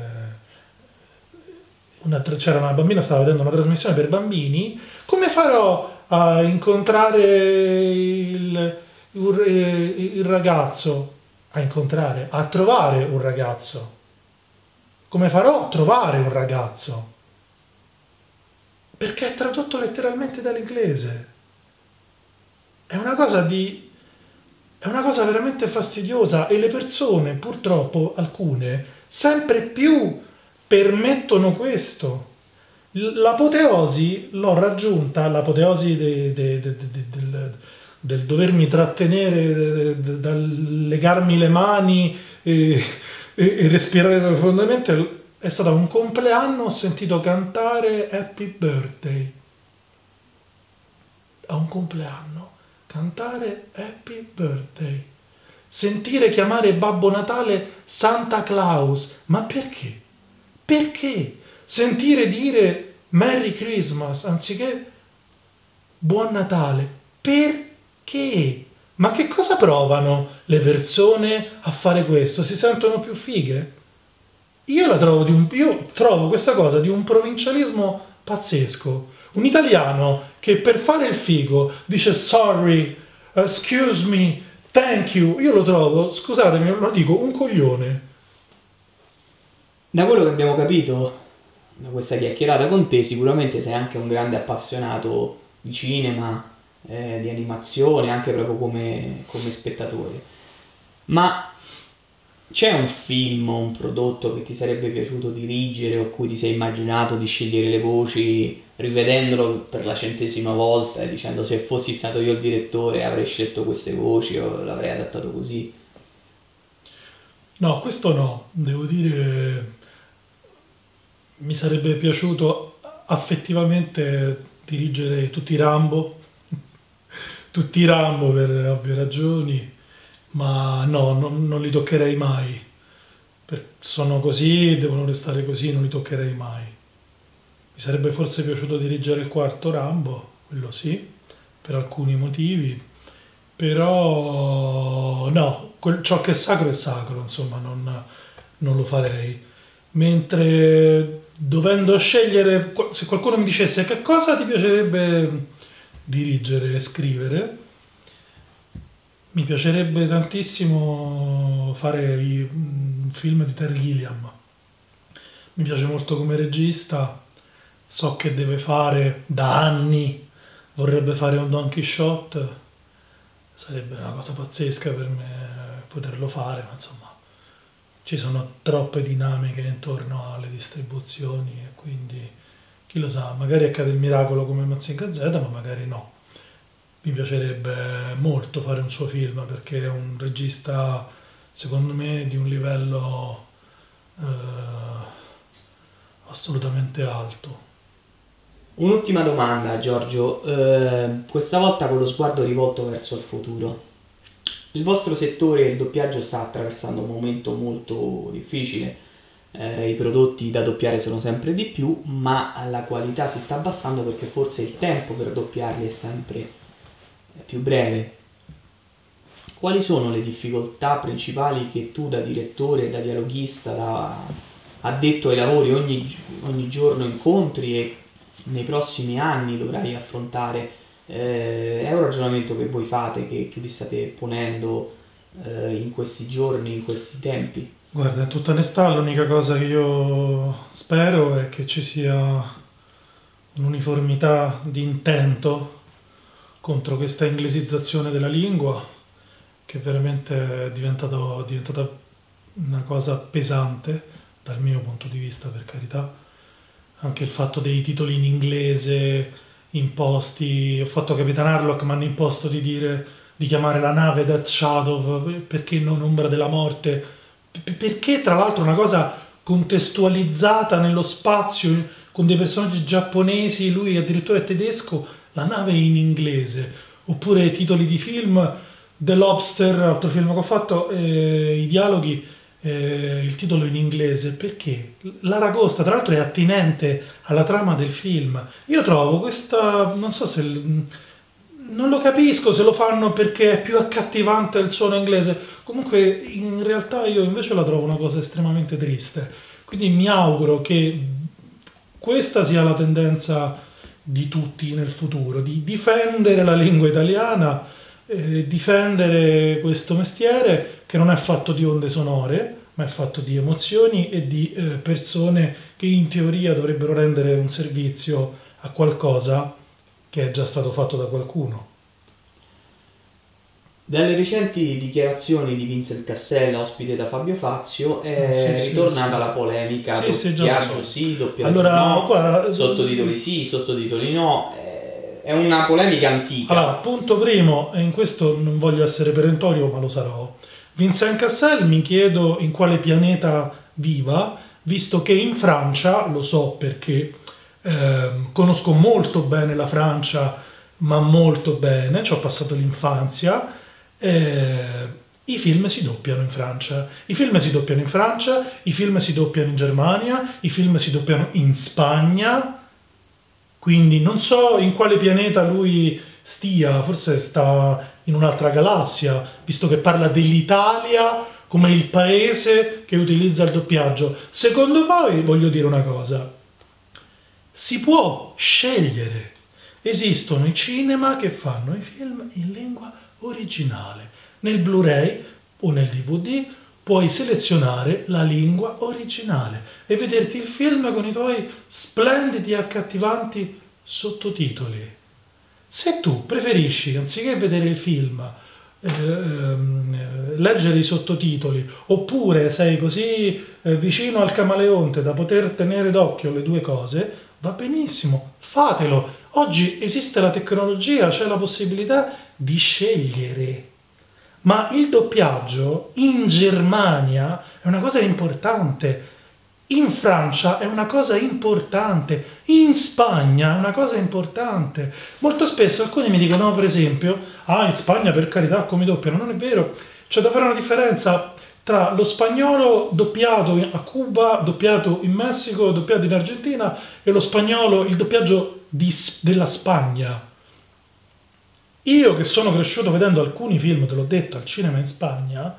una, c'era una bambina, stava vedendo una trasmissione per bambini, come farò a incontrare il, il, il ragazzo, a incontrare, a trovare un ragazzo. Come farò a trovare un ragazzo? Perché è tradotto letteralmente dall'inglese. È una cosa di... è una cosa veramente fastidiosa e le persone, purtroppo alcune, sempre più permettono questo. L'apoteosi l'ho raggiunta, l'apoteosi de, de, de, de, de, del, del dovermi trattenere, dal legarmi le mani e, e, e respirare profondamente, è stato un compleanno, ho sentito cantare Happy Birthday. A un compleanno, cantare Happy Birthday. Sentire chiamare Babbo Natale Santa Claus. Ma perché? Perché? Sentire dire Merry Christmas anziché Buon Natale. Perché? Ma che cosa provano le persone a fare questo? Si sentono più fighe? Io la trovo di un, io trovo questa cosa di un provincialismo pazzesco. Un italiano che per fare il figo dice sorry, uh, excuse me, thank you. Io lo trovo, scusatemi, lo dico, un coglione. Da quello che abbiamo capito da questa chiacchierata con te, sicuramente sei anche un grande appassionato di cinema, eh, di animazione, anche proprio come, come spettatore. Ma c'è un film o un prodotto che ti sarebbe piaciuto dirigere o cui ti sei immaginato di scegliere le voci, rivedendolo per la centesima volta e dicendo se fossi stato io il direttore avrei scelto queste voci o l'avrei adattato così? No, questo no, devo dire, mi sarebbe piaciuto affettivamente dirigere tutti i Rambo, tutti i Rambo per ovvie ragioni, ma no, non, non li toccherei mai. Per, sono così, devono restare così, non li toccherei mai. Mi sarebbe forse piaciuto dirigere il quarto Rambo, quello sì, per alcuni motivi, però no, quel, ciò che è sacro è sacro, insomma, non, non lo farei. Mentre dovendo scegliere, se qualcuno mi dicesse che cosa ti piacerebbe dirigere e scrivere, mi piacerebbe tantissimo fare i, un film di Terry Gilliam. Mi piace molto come regista, so che deve fare da anni, vorrebbe fare un Don Quixote, sarebbe una cosa pazzesca per me poterlo fare, ma insomma ci sono troppe dinamiche intorno alle distribuzioni e quindi chi lo sa, magari accade il miracolo come Mazinga Z, ma magari no. Mi piacerebbe molto fare un suo film perché è un regista, secondo me, di un livello eh, assolutamente alto. Un'ultima domanda, Giorgio, eh, questa volta con lo sguardo rivolto verso il futuro. Il vostro settore, il doppiaggio, sta attraversando un momento molto difficile, eh, i prodotti da doppiare sono sempre di più, ma la qualità si sta abbassando perché forse il tempo per doppiarli è sempre più breve. Quali sono le difficoltà principali che tu da direttore, da dialoghista, da addetto ai lavori ogni, ogni giorno incontri e nei prossimi anni dovrai affrontare? Eh, è un ragionamento che voi fate, che, che vi state ponendo eh, in questi giorni, in questi tempi? Guarda, in tutta onestà l'unica cosa che io spero è che ci sia un'uniformità di intento contro questa inglesizzazione della lingua, che veramente è diventato, è diventata una cosa pesante dal mio punto di vista, per carità. Anche il fatto dei titoli in inglese imposti, ho fatto Capitan Harlock, mi hanno imposto di dire, di chiamare la nave Death Shadow, perché non Ombra della Morte, perché tra l'altro una cosa contestualizzata nello spazio con dei personaggi giapponesi, lui addirittura è tedesco, la nave in inglese, oppure titoli di film, The Lobster, altro film che ho fatto, eh, i dialoghi, eh, il titolo in inglese, perché? L'aragosta, tra l'altro, è attinente alla trama del film. Io trovo questa, non so se non lo capisco se lo fanno perché è più accattivante il suono inglese. Comunque in realtà io invece la trovo una cosa estremamente triste. Quindi mi auguro che questa sia la tendenza di tutti nel futuro, di difendere la lingua italiana, eh, difendere questo mestiere che non è fatto di onde sonore, ma è fatto di emozioni e di eh, persone che in teoria dovrebbero rendere un servizio a qualcosa che è già stato fatto da qualcuno. Dalle recenti dichiarazioni di Vincent Cassel, ospite da Fabio Fazio, è sì, ritornata sì, la polemica, sì, sì, doppiaggio so. sì, doppiaggio allora, no, guarda, sottotitoli sì, sottotitoli no, è una polemica antica. Allora, punto primo, e in questo non voglio essere perentorio, ma lo sarò. Vincent Cassel mi chiedo in quale pianeta viva, visto che in Francia, lo so perché eh, conosco molto bene la Francia, ma molto bene, ci ho passato l'infanzia, eh, i film si doppiano in Francia, i film si doppiano in Francia, i film si doppiano in Germania, i film si doppiano in Spagna, quindi non so in quale pianeta lui stia, forse sta in un'altra galassia, visto che parla dell'Italia come il paese che utilizza il doppiaggio. Secondo voi, voglio dire una cosa, si può scegliere. Esistono i cinema che fanno i film in lingua originale. Nel Blu-ray o nel D V D puoi selezionare la lingua originale e vederti il film con i tuoi splendidi e accattivanti sottotitoli. Se tu preferisci, anziché vedere il film, eh, ehm, leggere i sottotitoli, oppure sei così eh, vicino al camaleonte da poter tenere d'occhio le due cose, va benissimo, fatelo. Oggi esiste la tecnologia, c'è la possibilità di scegliere. Ma il doppiaggio in Germania è una cosa importante, in Francia è una cosa importante, in Spagna è una cosa importante. Molto spesso alcuni mi dicono, per esempio, ah, in Spagna per carità come doppiano. Non è vero, c'è da fare una differenza tra lo spagnolo doppiato a Cuba, doppiato in Messico, doppiato in Argentina e lo spagnolo, il doppiaggio di, della Spagna. Io che sono cresciuto vedendo alcuni film, te l'ho detto, al cinema in Spagna,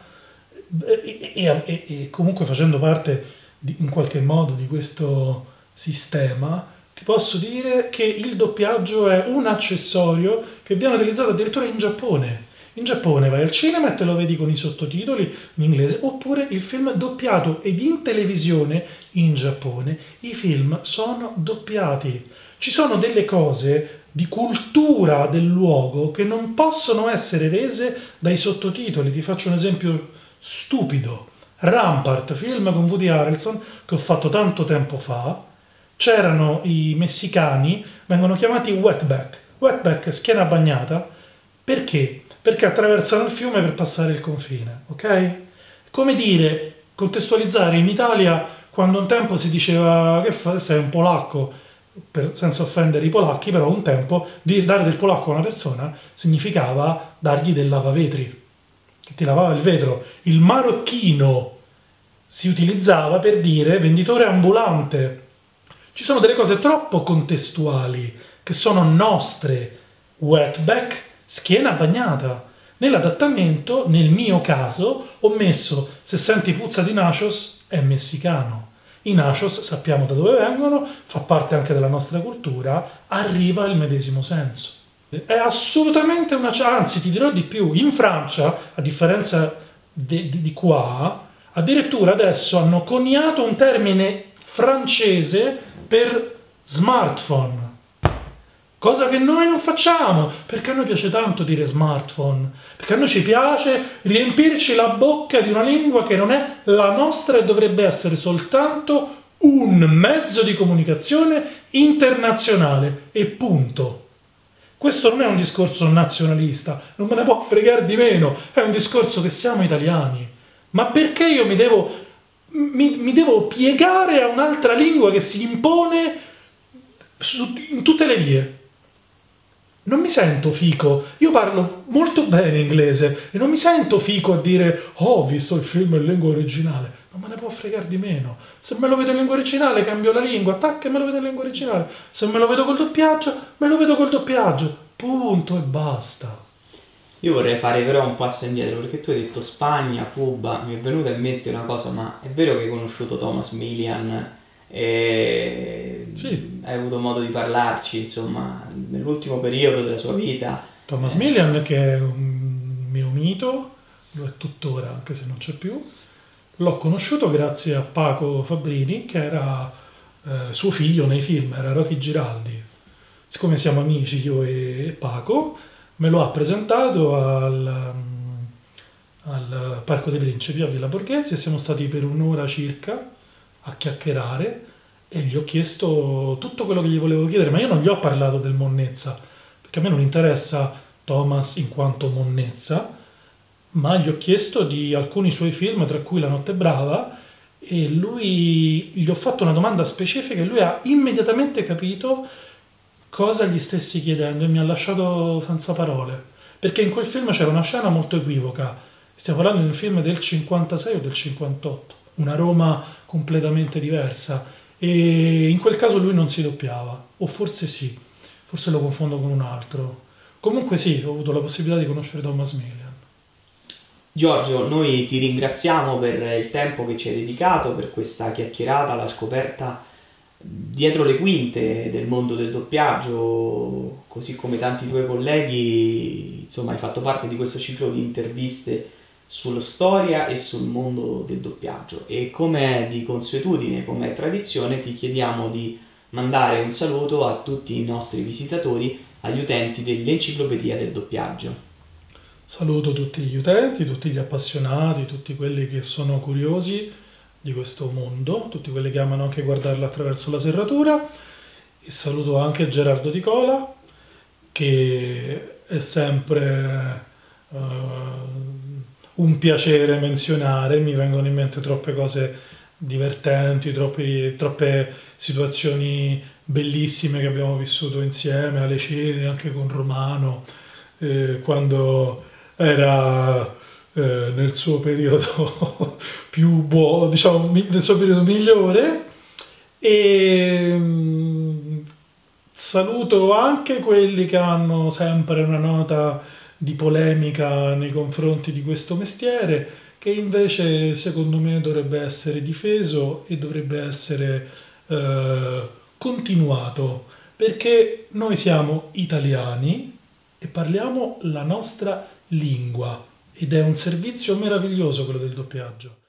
e, e, e, e comunque facendo parte di, in qualche modo di questo sistema, ti posso dire che il doppiaggio è un accessorio che viene utilizzato addirittura in Giappone. In Giappone vai al cinema e te lo vedi con i sottotitoli in inglese, oppure il film doppiato, ed in televisione in Giappone i film sono doppiati. Ci sono delle cose di cultura del luogo che non possono essere rese dai sottotitoli. Ti faccio un esempio stupido. Rampart, film con Woody Harrelson che ho fatto tanto tempo fa, c'erano i messicani, vengono chiamati wetback. Wetback, schiena bagnata, perché? Perché attraversano il fiume per passare il confine, ok? Come dire, contestualizzare in Italia, quando un tempo si diceva che fa, sei un polacco, per, senza offendere i polacchi, però un tempo di dare del polacco a una persona significava dargli del lavavetri, che ti lavava il vetro. Il marocchino si utilizzava per dire venditore ambulante. Ci sono delle cose troppo contestuali che sono nostre. Wetback, schiena bagnata. Nell'adattamento, nel mio caso, ho messo se senti puzza di nachos è messicano. I nachos sappiamo da dove vengono, fa parte anche della nostra cultura, arriva il medesimo senso. È assolutamente una... anzi, ti dirò di più, in Francia, a differenza di, di, di qua, addirittura adesso hanno coniato un termine francese per smartphone. Cosa che noi non facciamo, perché a noi piace tanto dire smartphone, perché a noi ci piace riempirci la bocca di una lingua che non è la nostra e dovrebbe essere soltanto un mezzo di comunicazione internazionale, e punto. Questo non è un discorso nazionalista, non me ne può fregare di meno, è un discorso che siamo italiani. Ma perché io mi devo, mi, mi devo piegare a un'altra lingua che si impone su, in tutte le vie? Non mi sento fico, io parlo molto bene inglese e non mi sento fico a dire oh, ho visto il film in lingua originale, non me ne può fregare di meno. Se me lo vedo in lingua originale cambio la lingua, tac, e me lo vedo in lingua originale. Se me lo vedo col doppiaggio, me lo vedo col doppiaggio. punto e basta. Io vorrei fare però un passo indietro, perché tu hai detto Spagna, Cuba, mi è venuta in mente una cosa, ma è vero che hai conosciuto Thomas Milian e Sì, hai avuto modo di parlarci, insomma, nell'ultimo periodo della sua vita? Thomas Eh, Milian, che è un mio mito, lo è tuttora anche se non c'è più, l'ho conosciuto grazie a Paco Fabrini, che era eh, suo figlio nei film, era Rocky Giraldi. Siccome siamo amici io e Paco, me lo ha presentato al, mm, al Parco dei Principi a Villa Borghese e siamo stati per un'ora circa a chiacchierare e gli ho chiesto tutto quello che gli volevo chiedere, ma io non gli ho parlato del Monnezza, perché a me non interessa Thomas in quanto Monnezza, ma gli ho chiesto di alcuni suoi film, tra cui La notte brava, e lui gli ho fatto una domanda specifica e lui ha immediatamente capito cosa gli stessi chiedendo e mi ha lasciato senza parole. Perché in quel film c'era una scena molto equivoca. Stiamo parlando di un film del cinquantasei o del cinquantotto, una Roma completamente diversa. E in quel caso lui non si doppiava, o forse sì, forse lo confondo con un altro. Comunque sì, ho avuto la possibilità di conoscere Thomas Milian. Giorgio, noi ti ringraziamo per il tempo che ci hai dedicato, per questa chiacchierata, la scoperta dietro le quinte del mondo del doppiaggio, così come tanti tuoi colleghi, insomma, hai fatto parte di questo ciclo di interviste sulla storia e sul mondo del doppiaggio. E come è di consuetudine, come è tradizione, ti chiediamo di mandare un saluto a tutti i nostri visitatori, agli utenti dell'Enciclopedia del Doppiaggio. Saluto tutti gli utenti, tutti gli appassionati, tutti quelli che sono curiosi di questo mondo, tutti quelli che amano anche guardarlo attraverso la serratura e saluto anche Gerardo Di Cola che è sempre eh, un piacere menzionare, mi vengono in mente troppe cose divertenti, troppi, troppe situazioni bellissime che abbiamo vissuto insieme alle cene, anche con Romano, eh, quando era eh, nel suo periodo più buono, diciamo, mi- nel suo periodo migliore. E mm, saluto anche quelli che hanno sempre una nota di polemica nei confronti di questo mestiere, che invece secondo me dovrebbe essere difeso e dovrebbe essere eh, continuato, perché noi siamo italiani e parliamo la nostra lingua ed è un servizio meraviglioso quello del doppiaggio.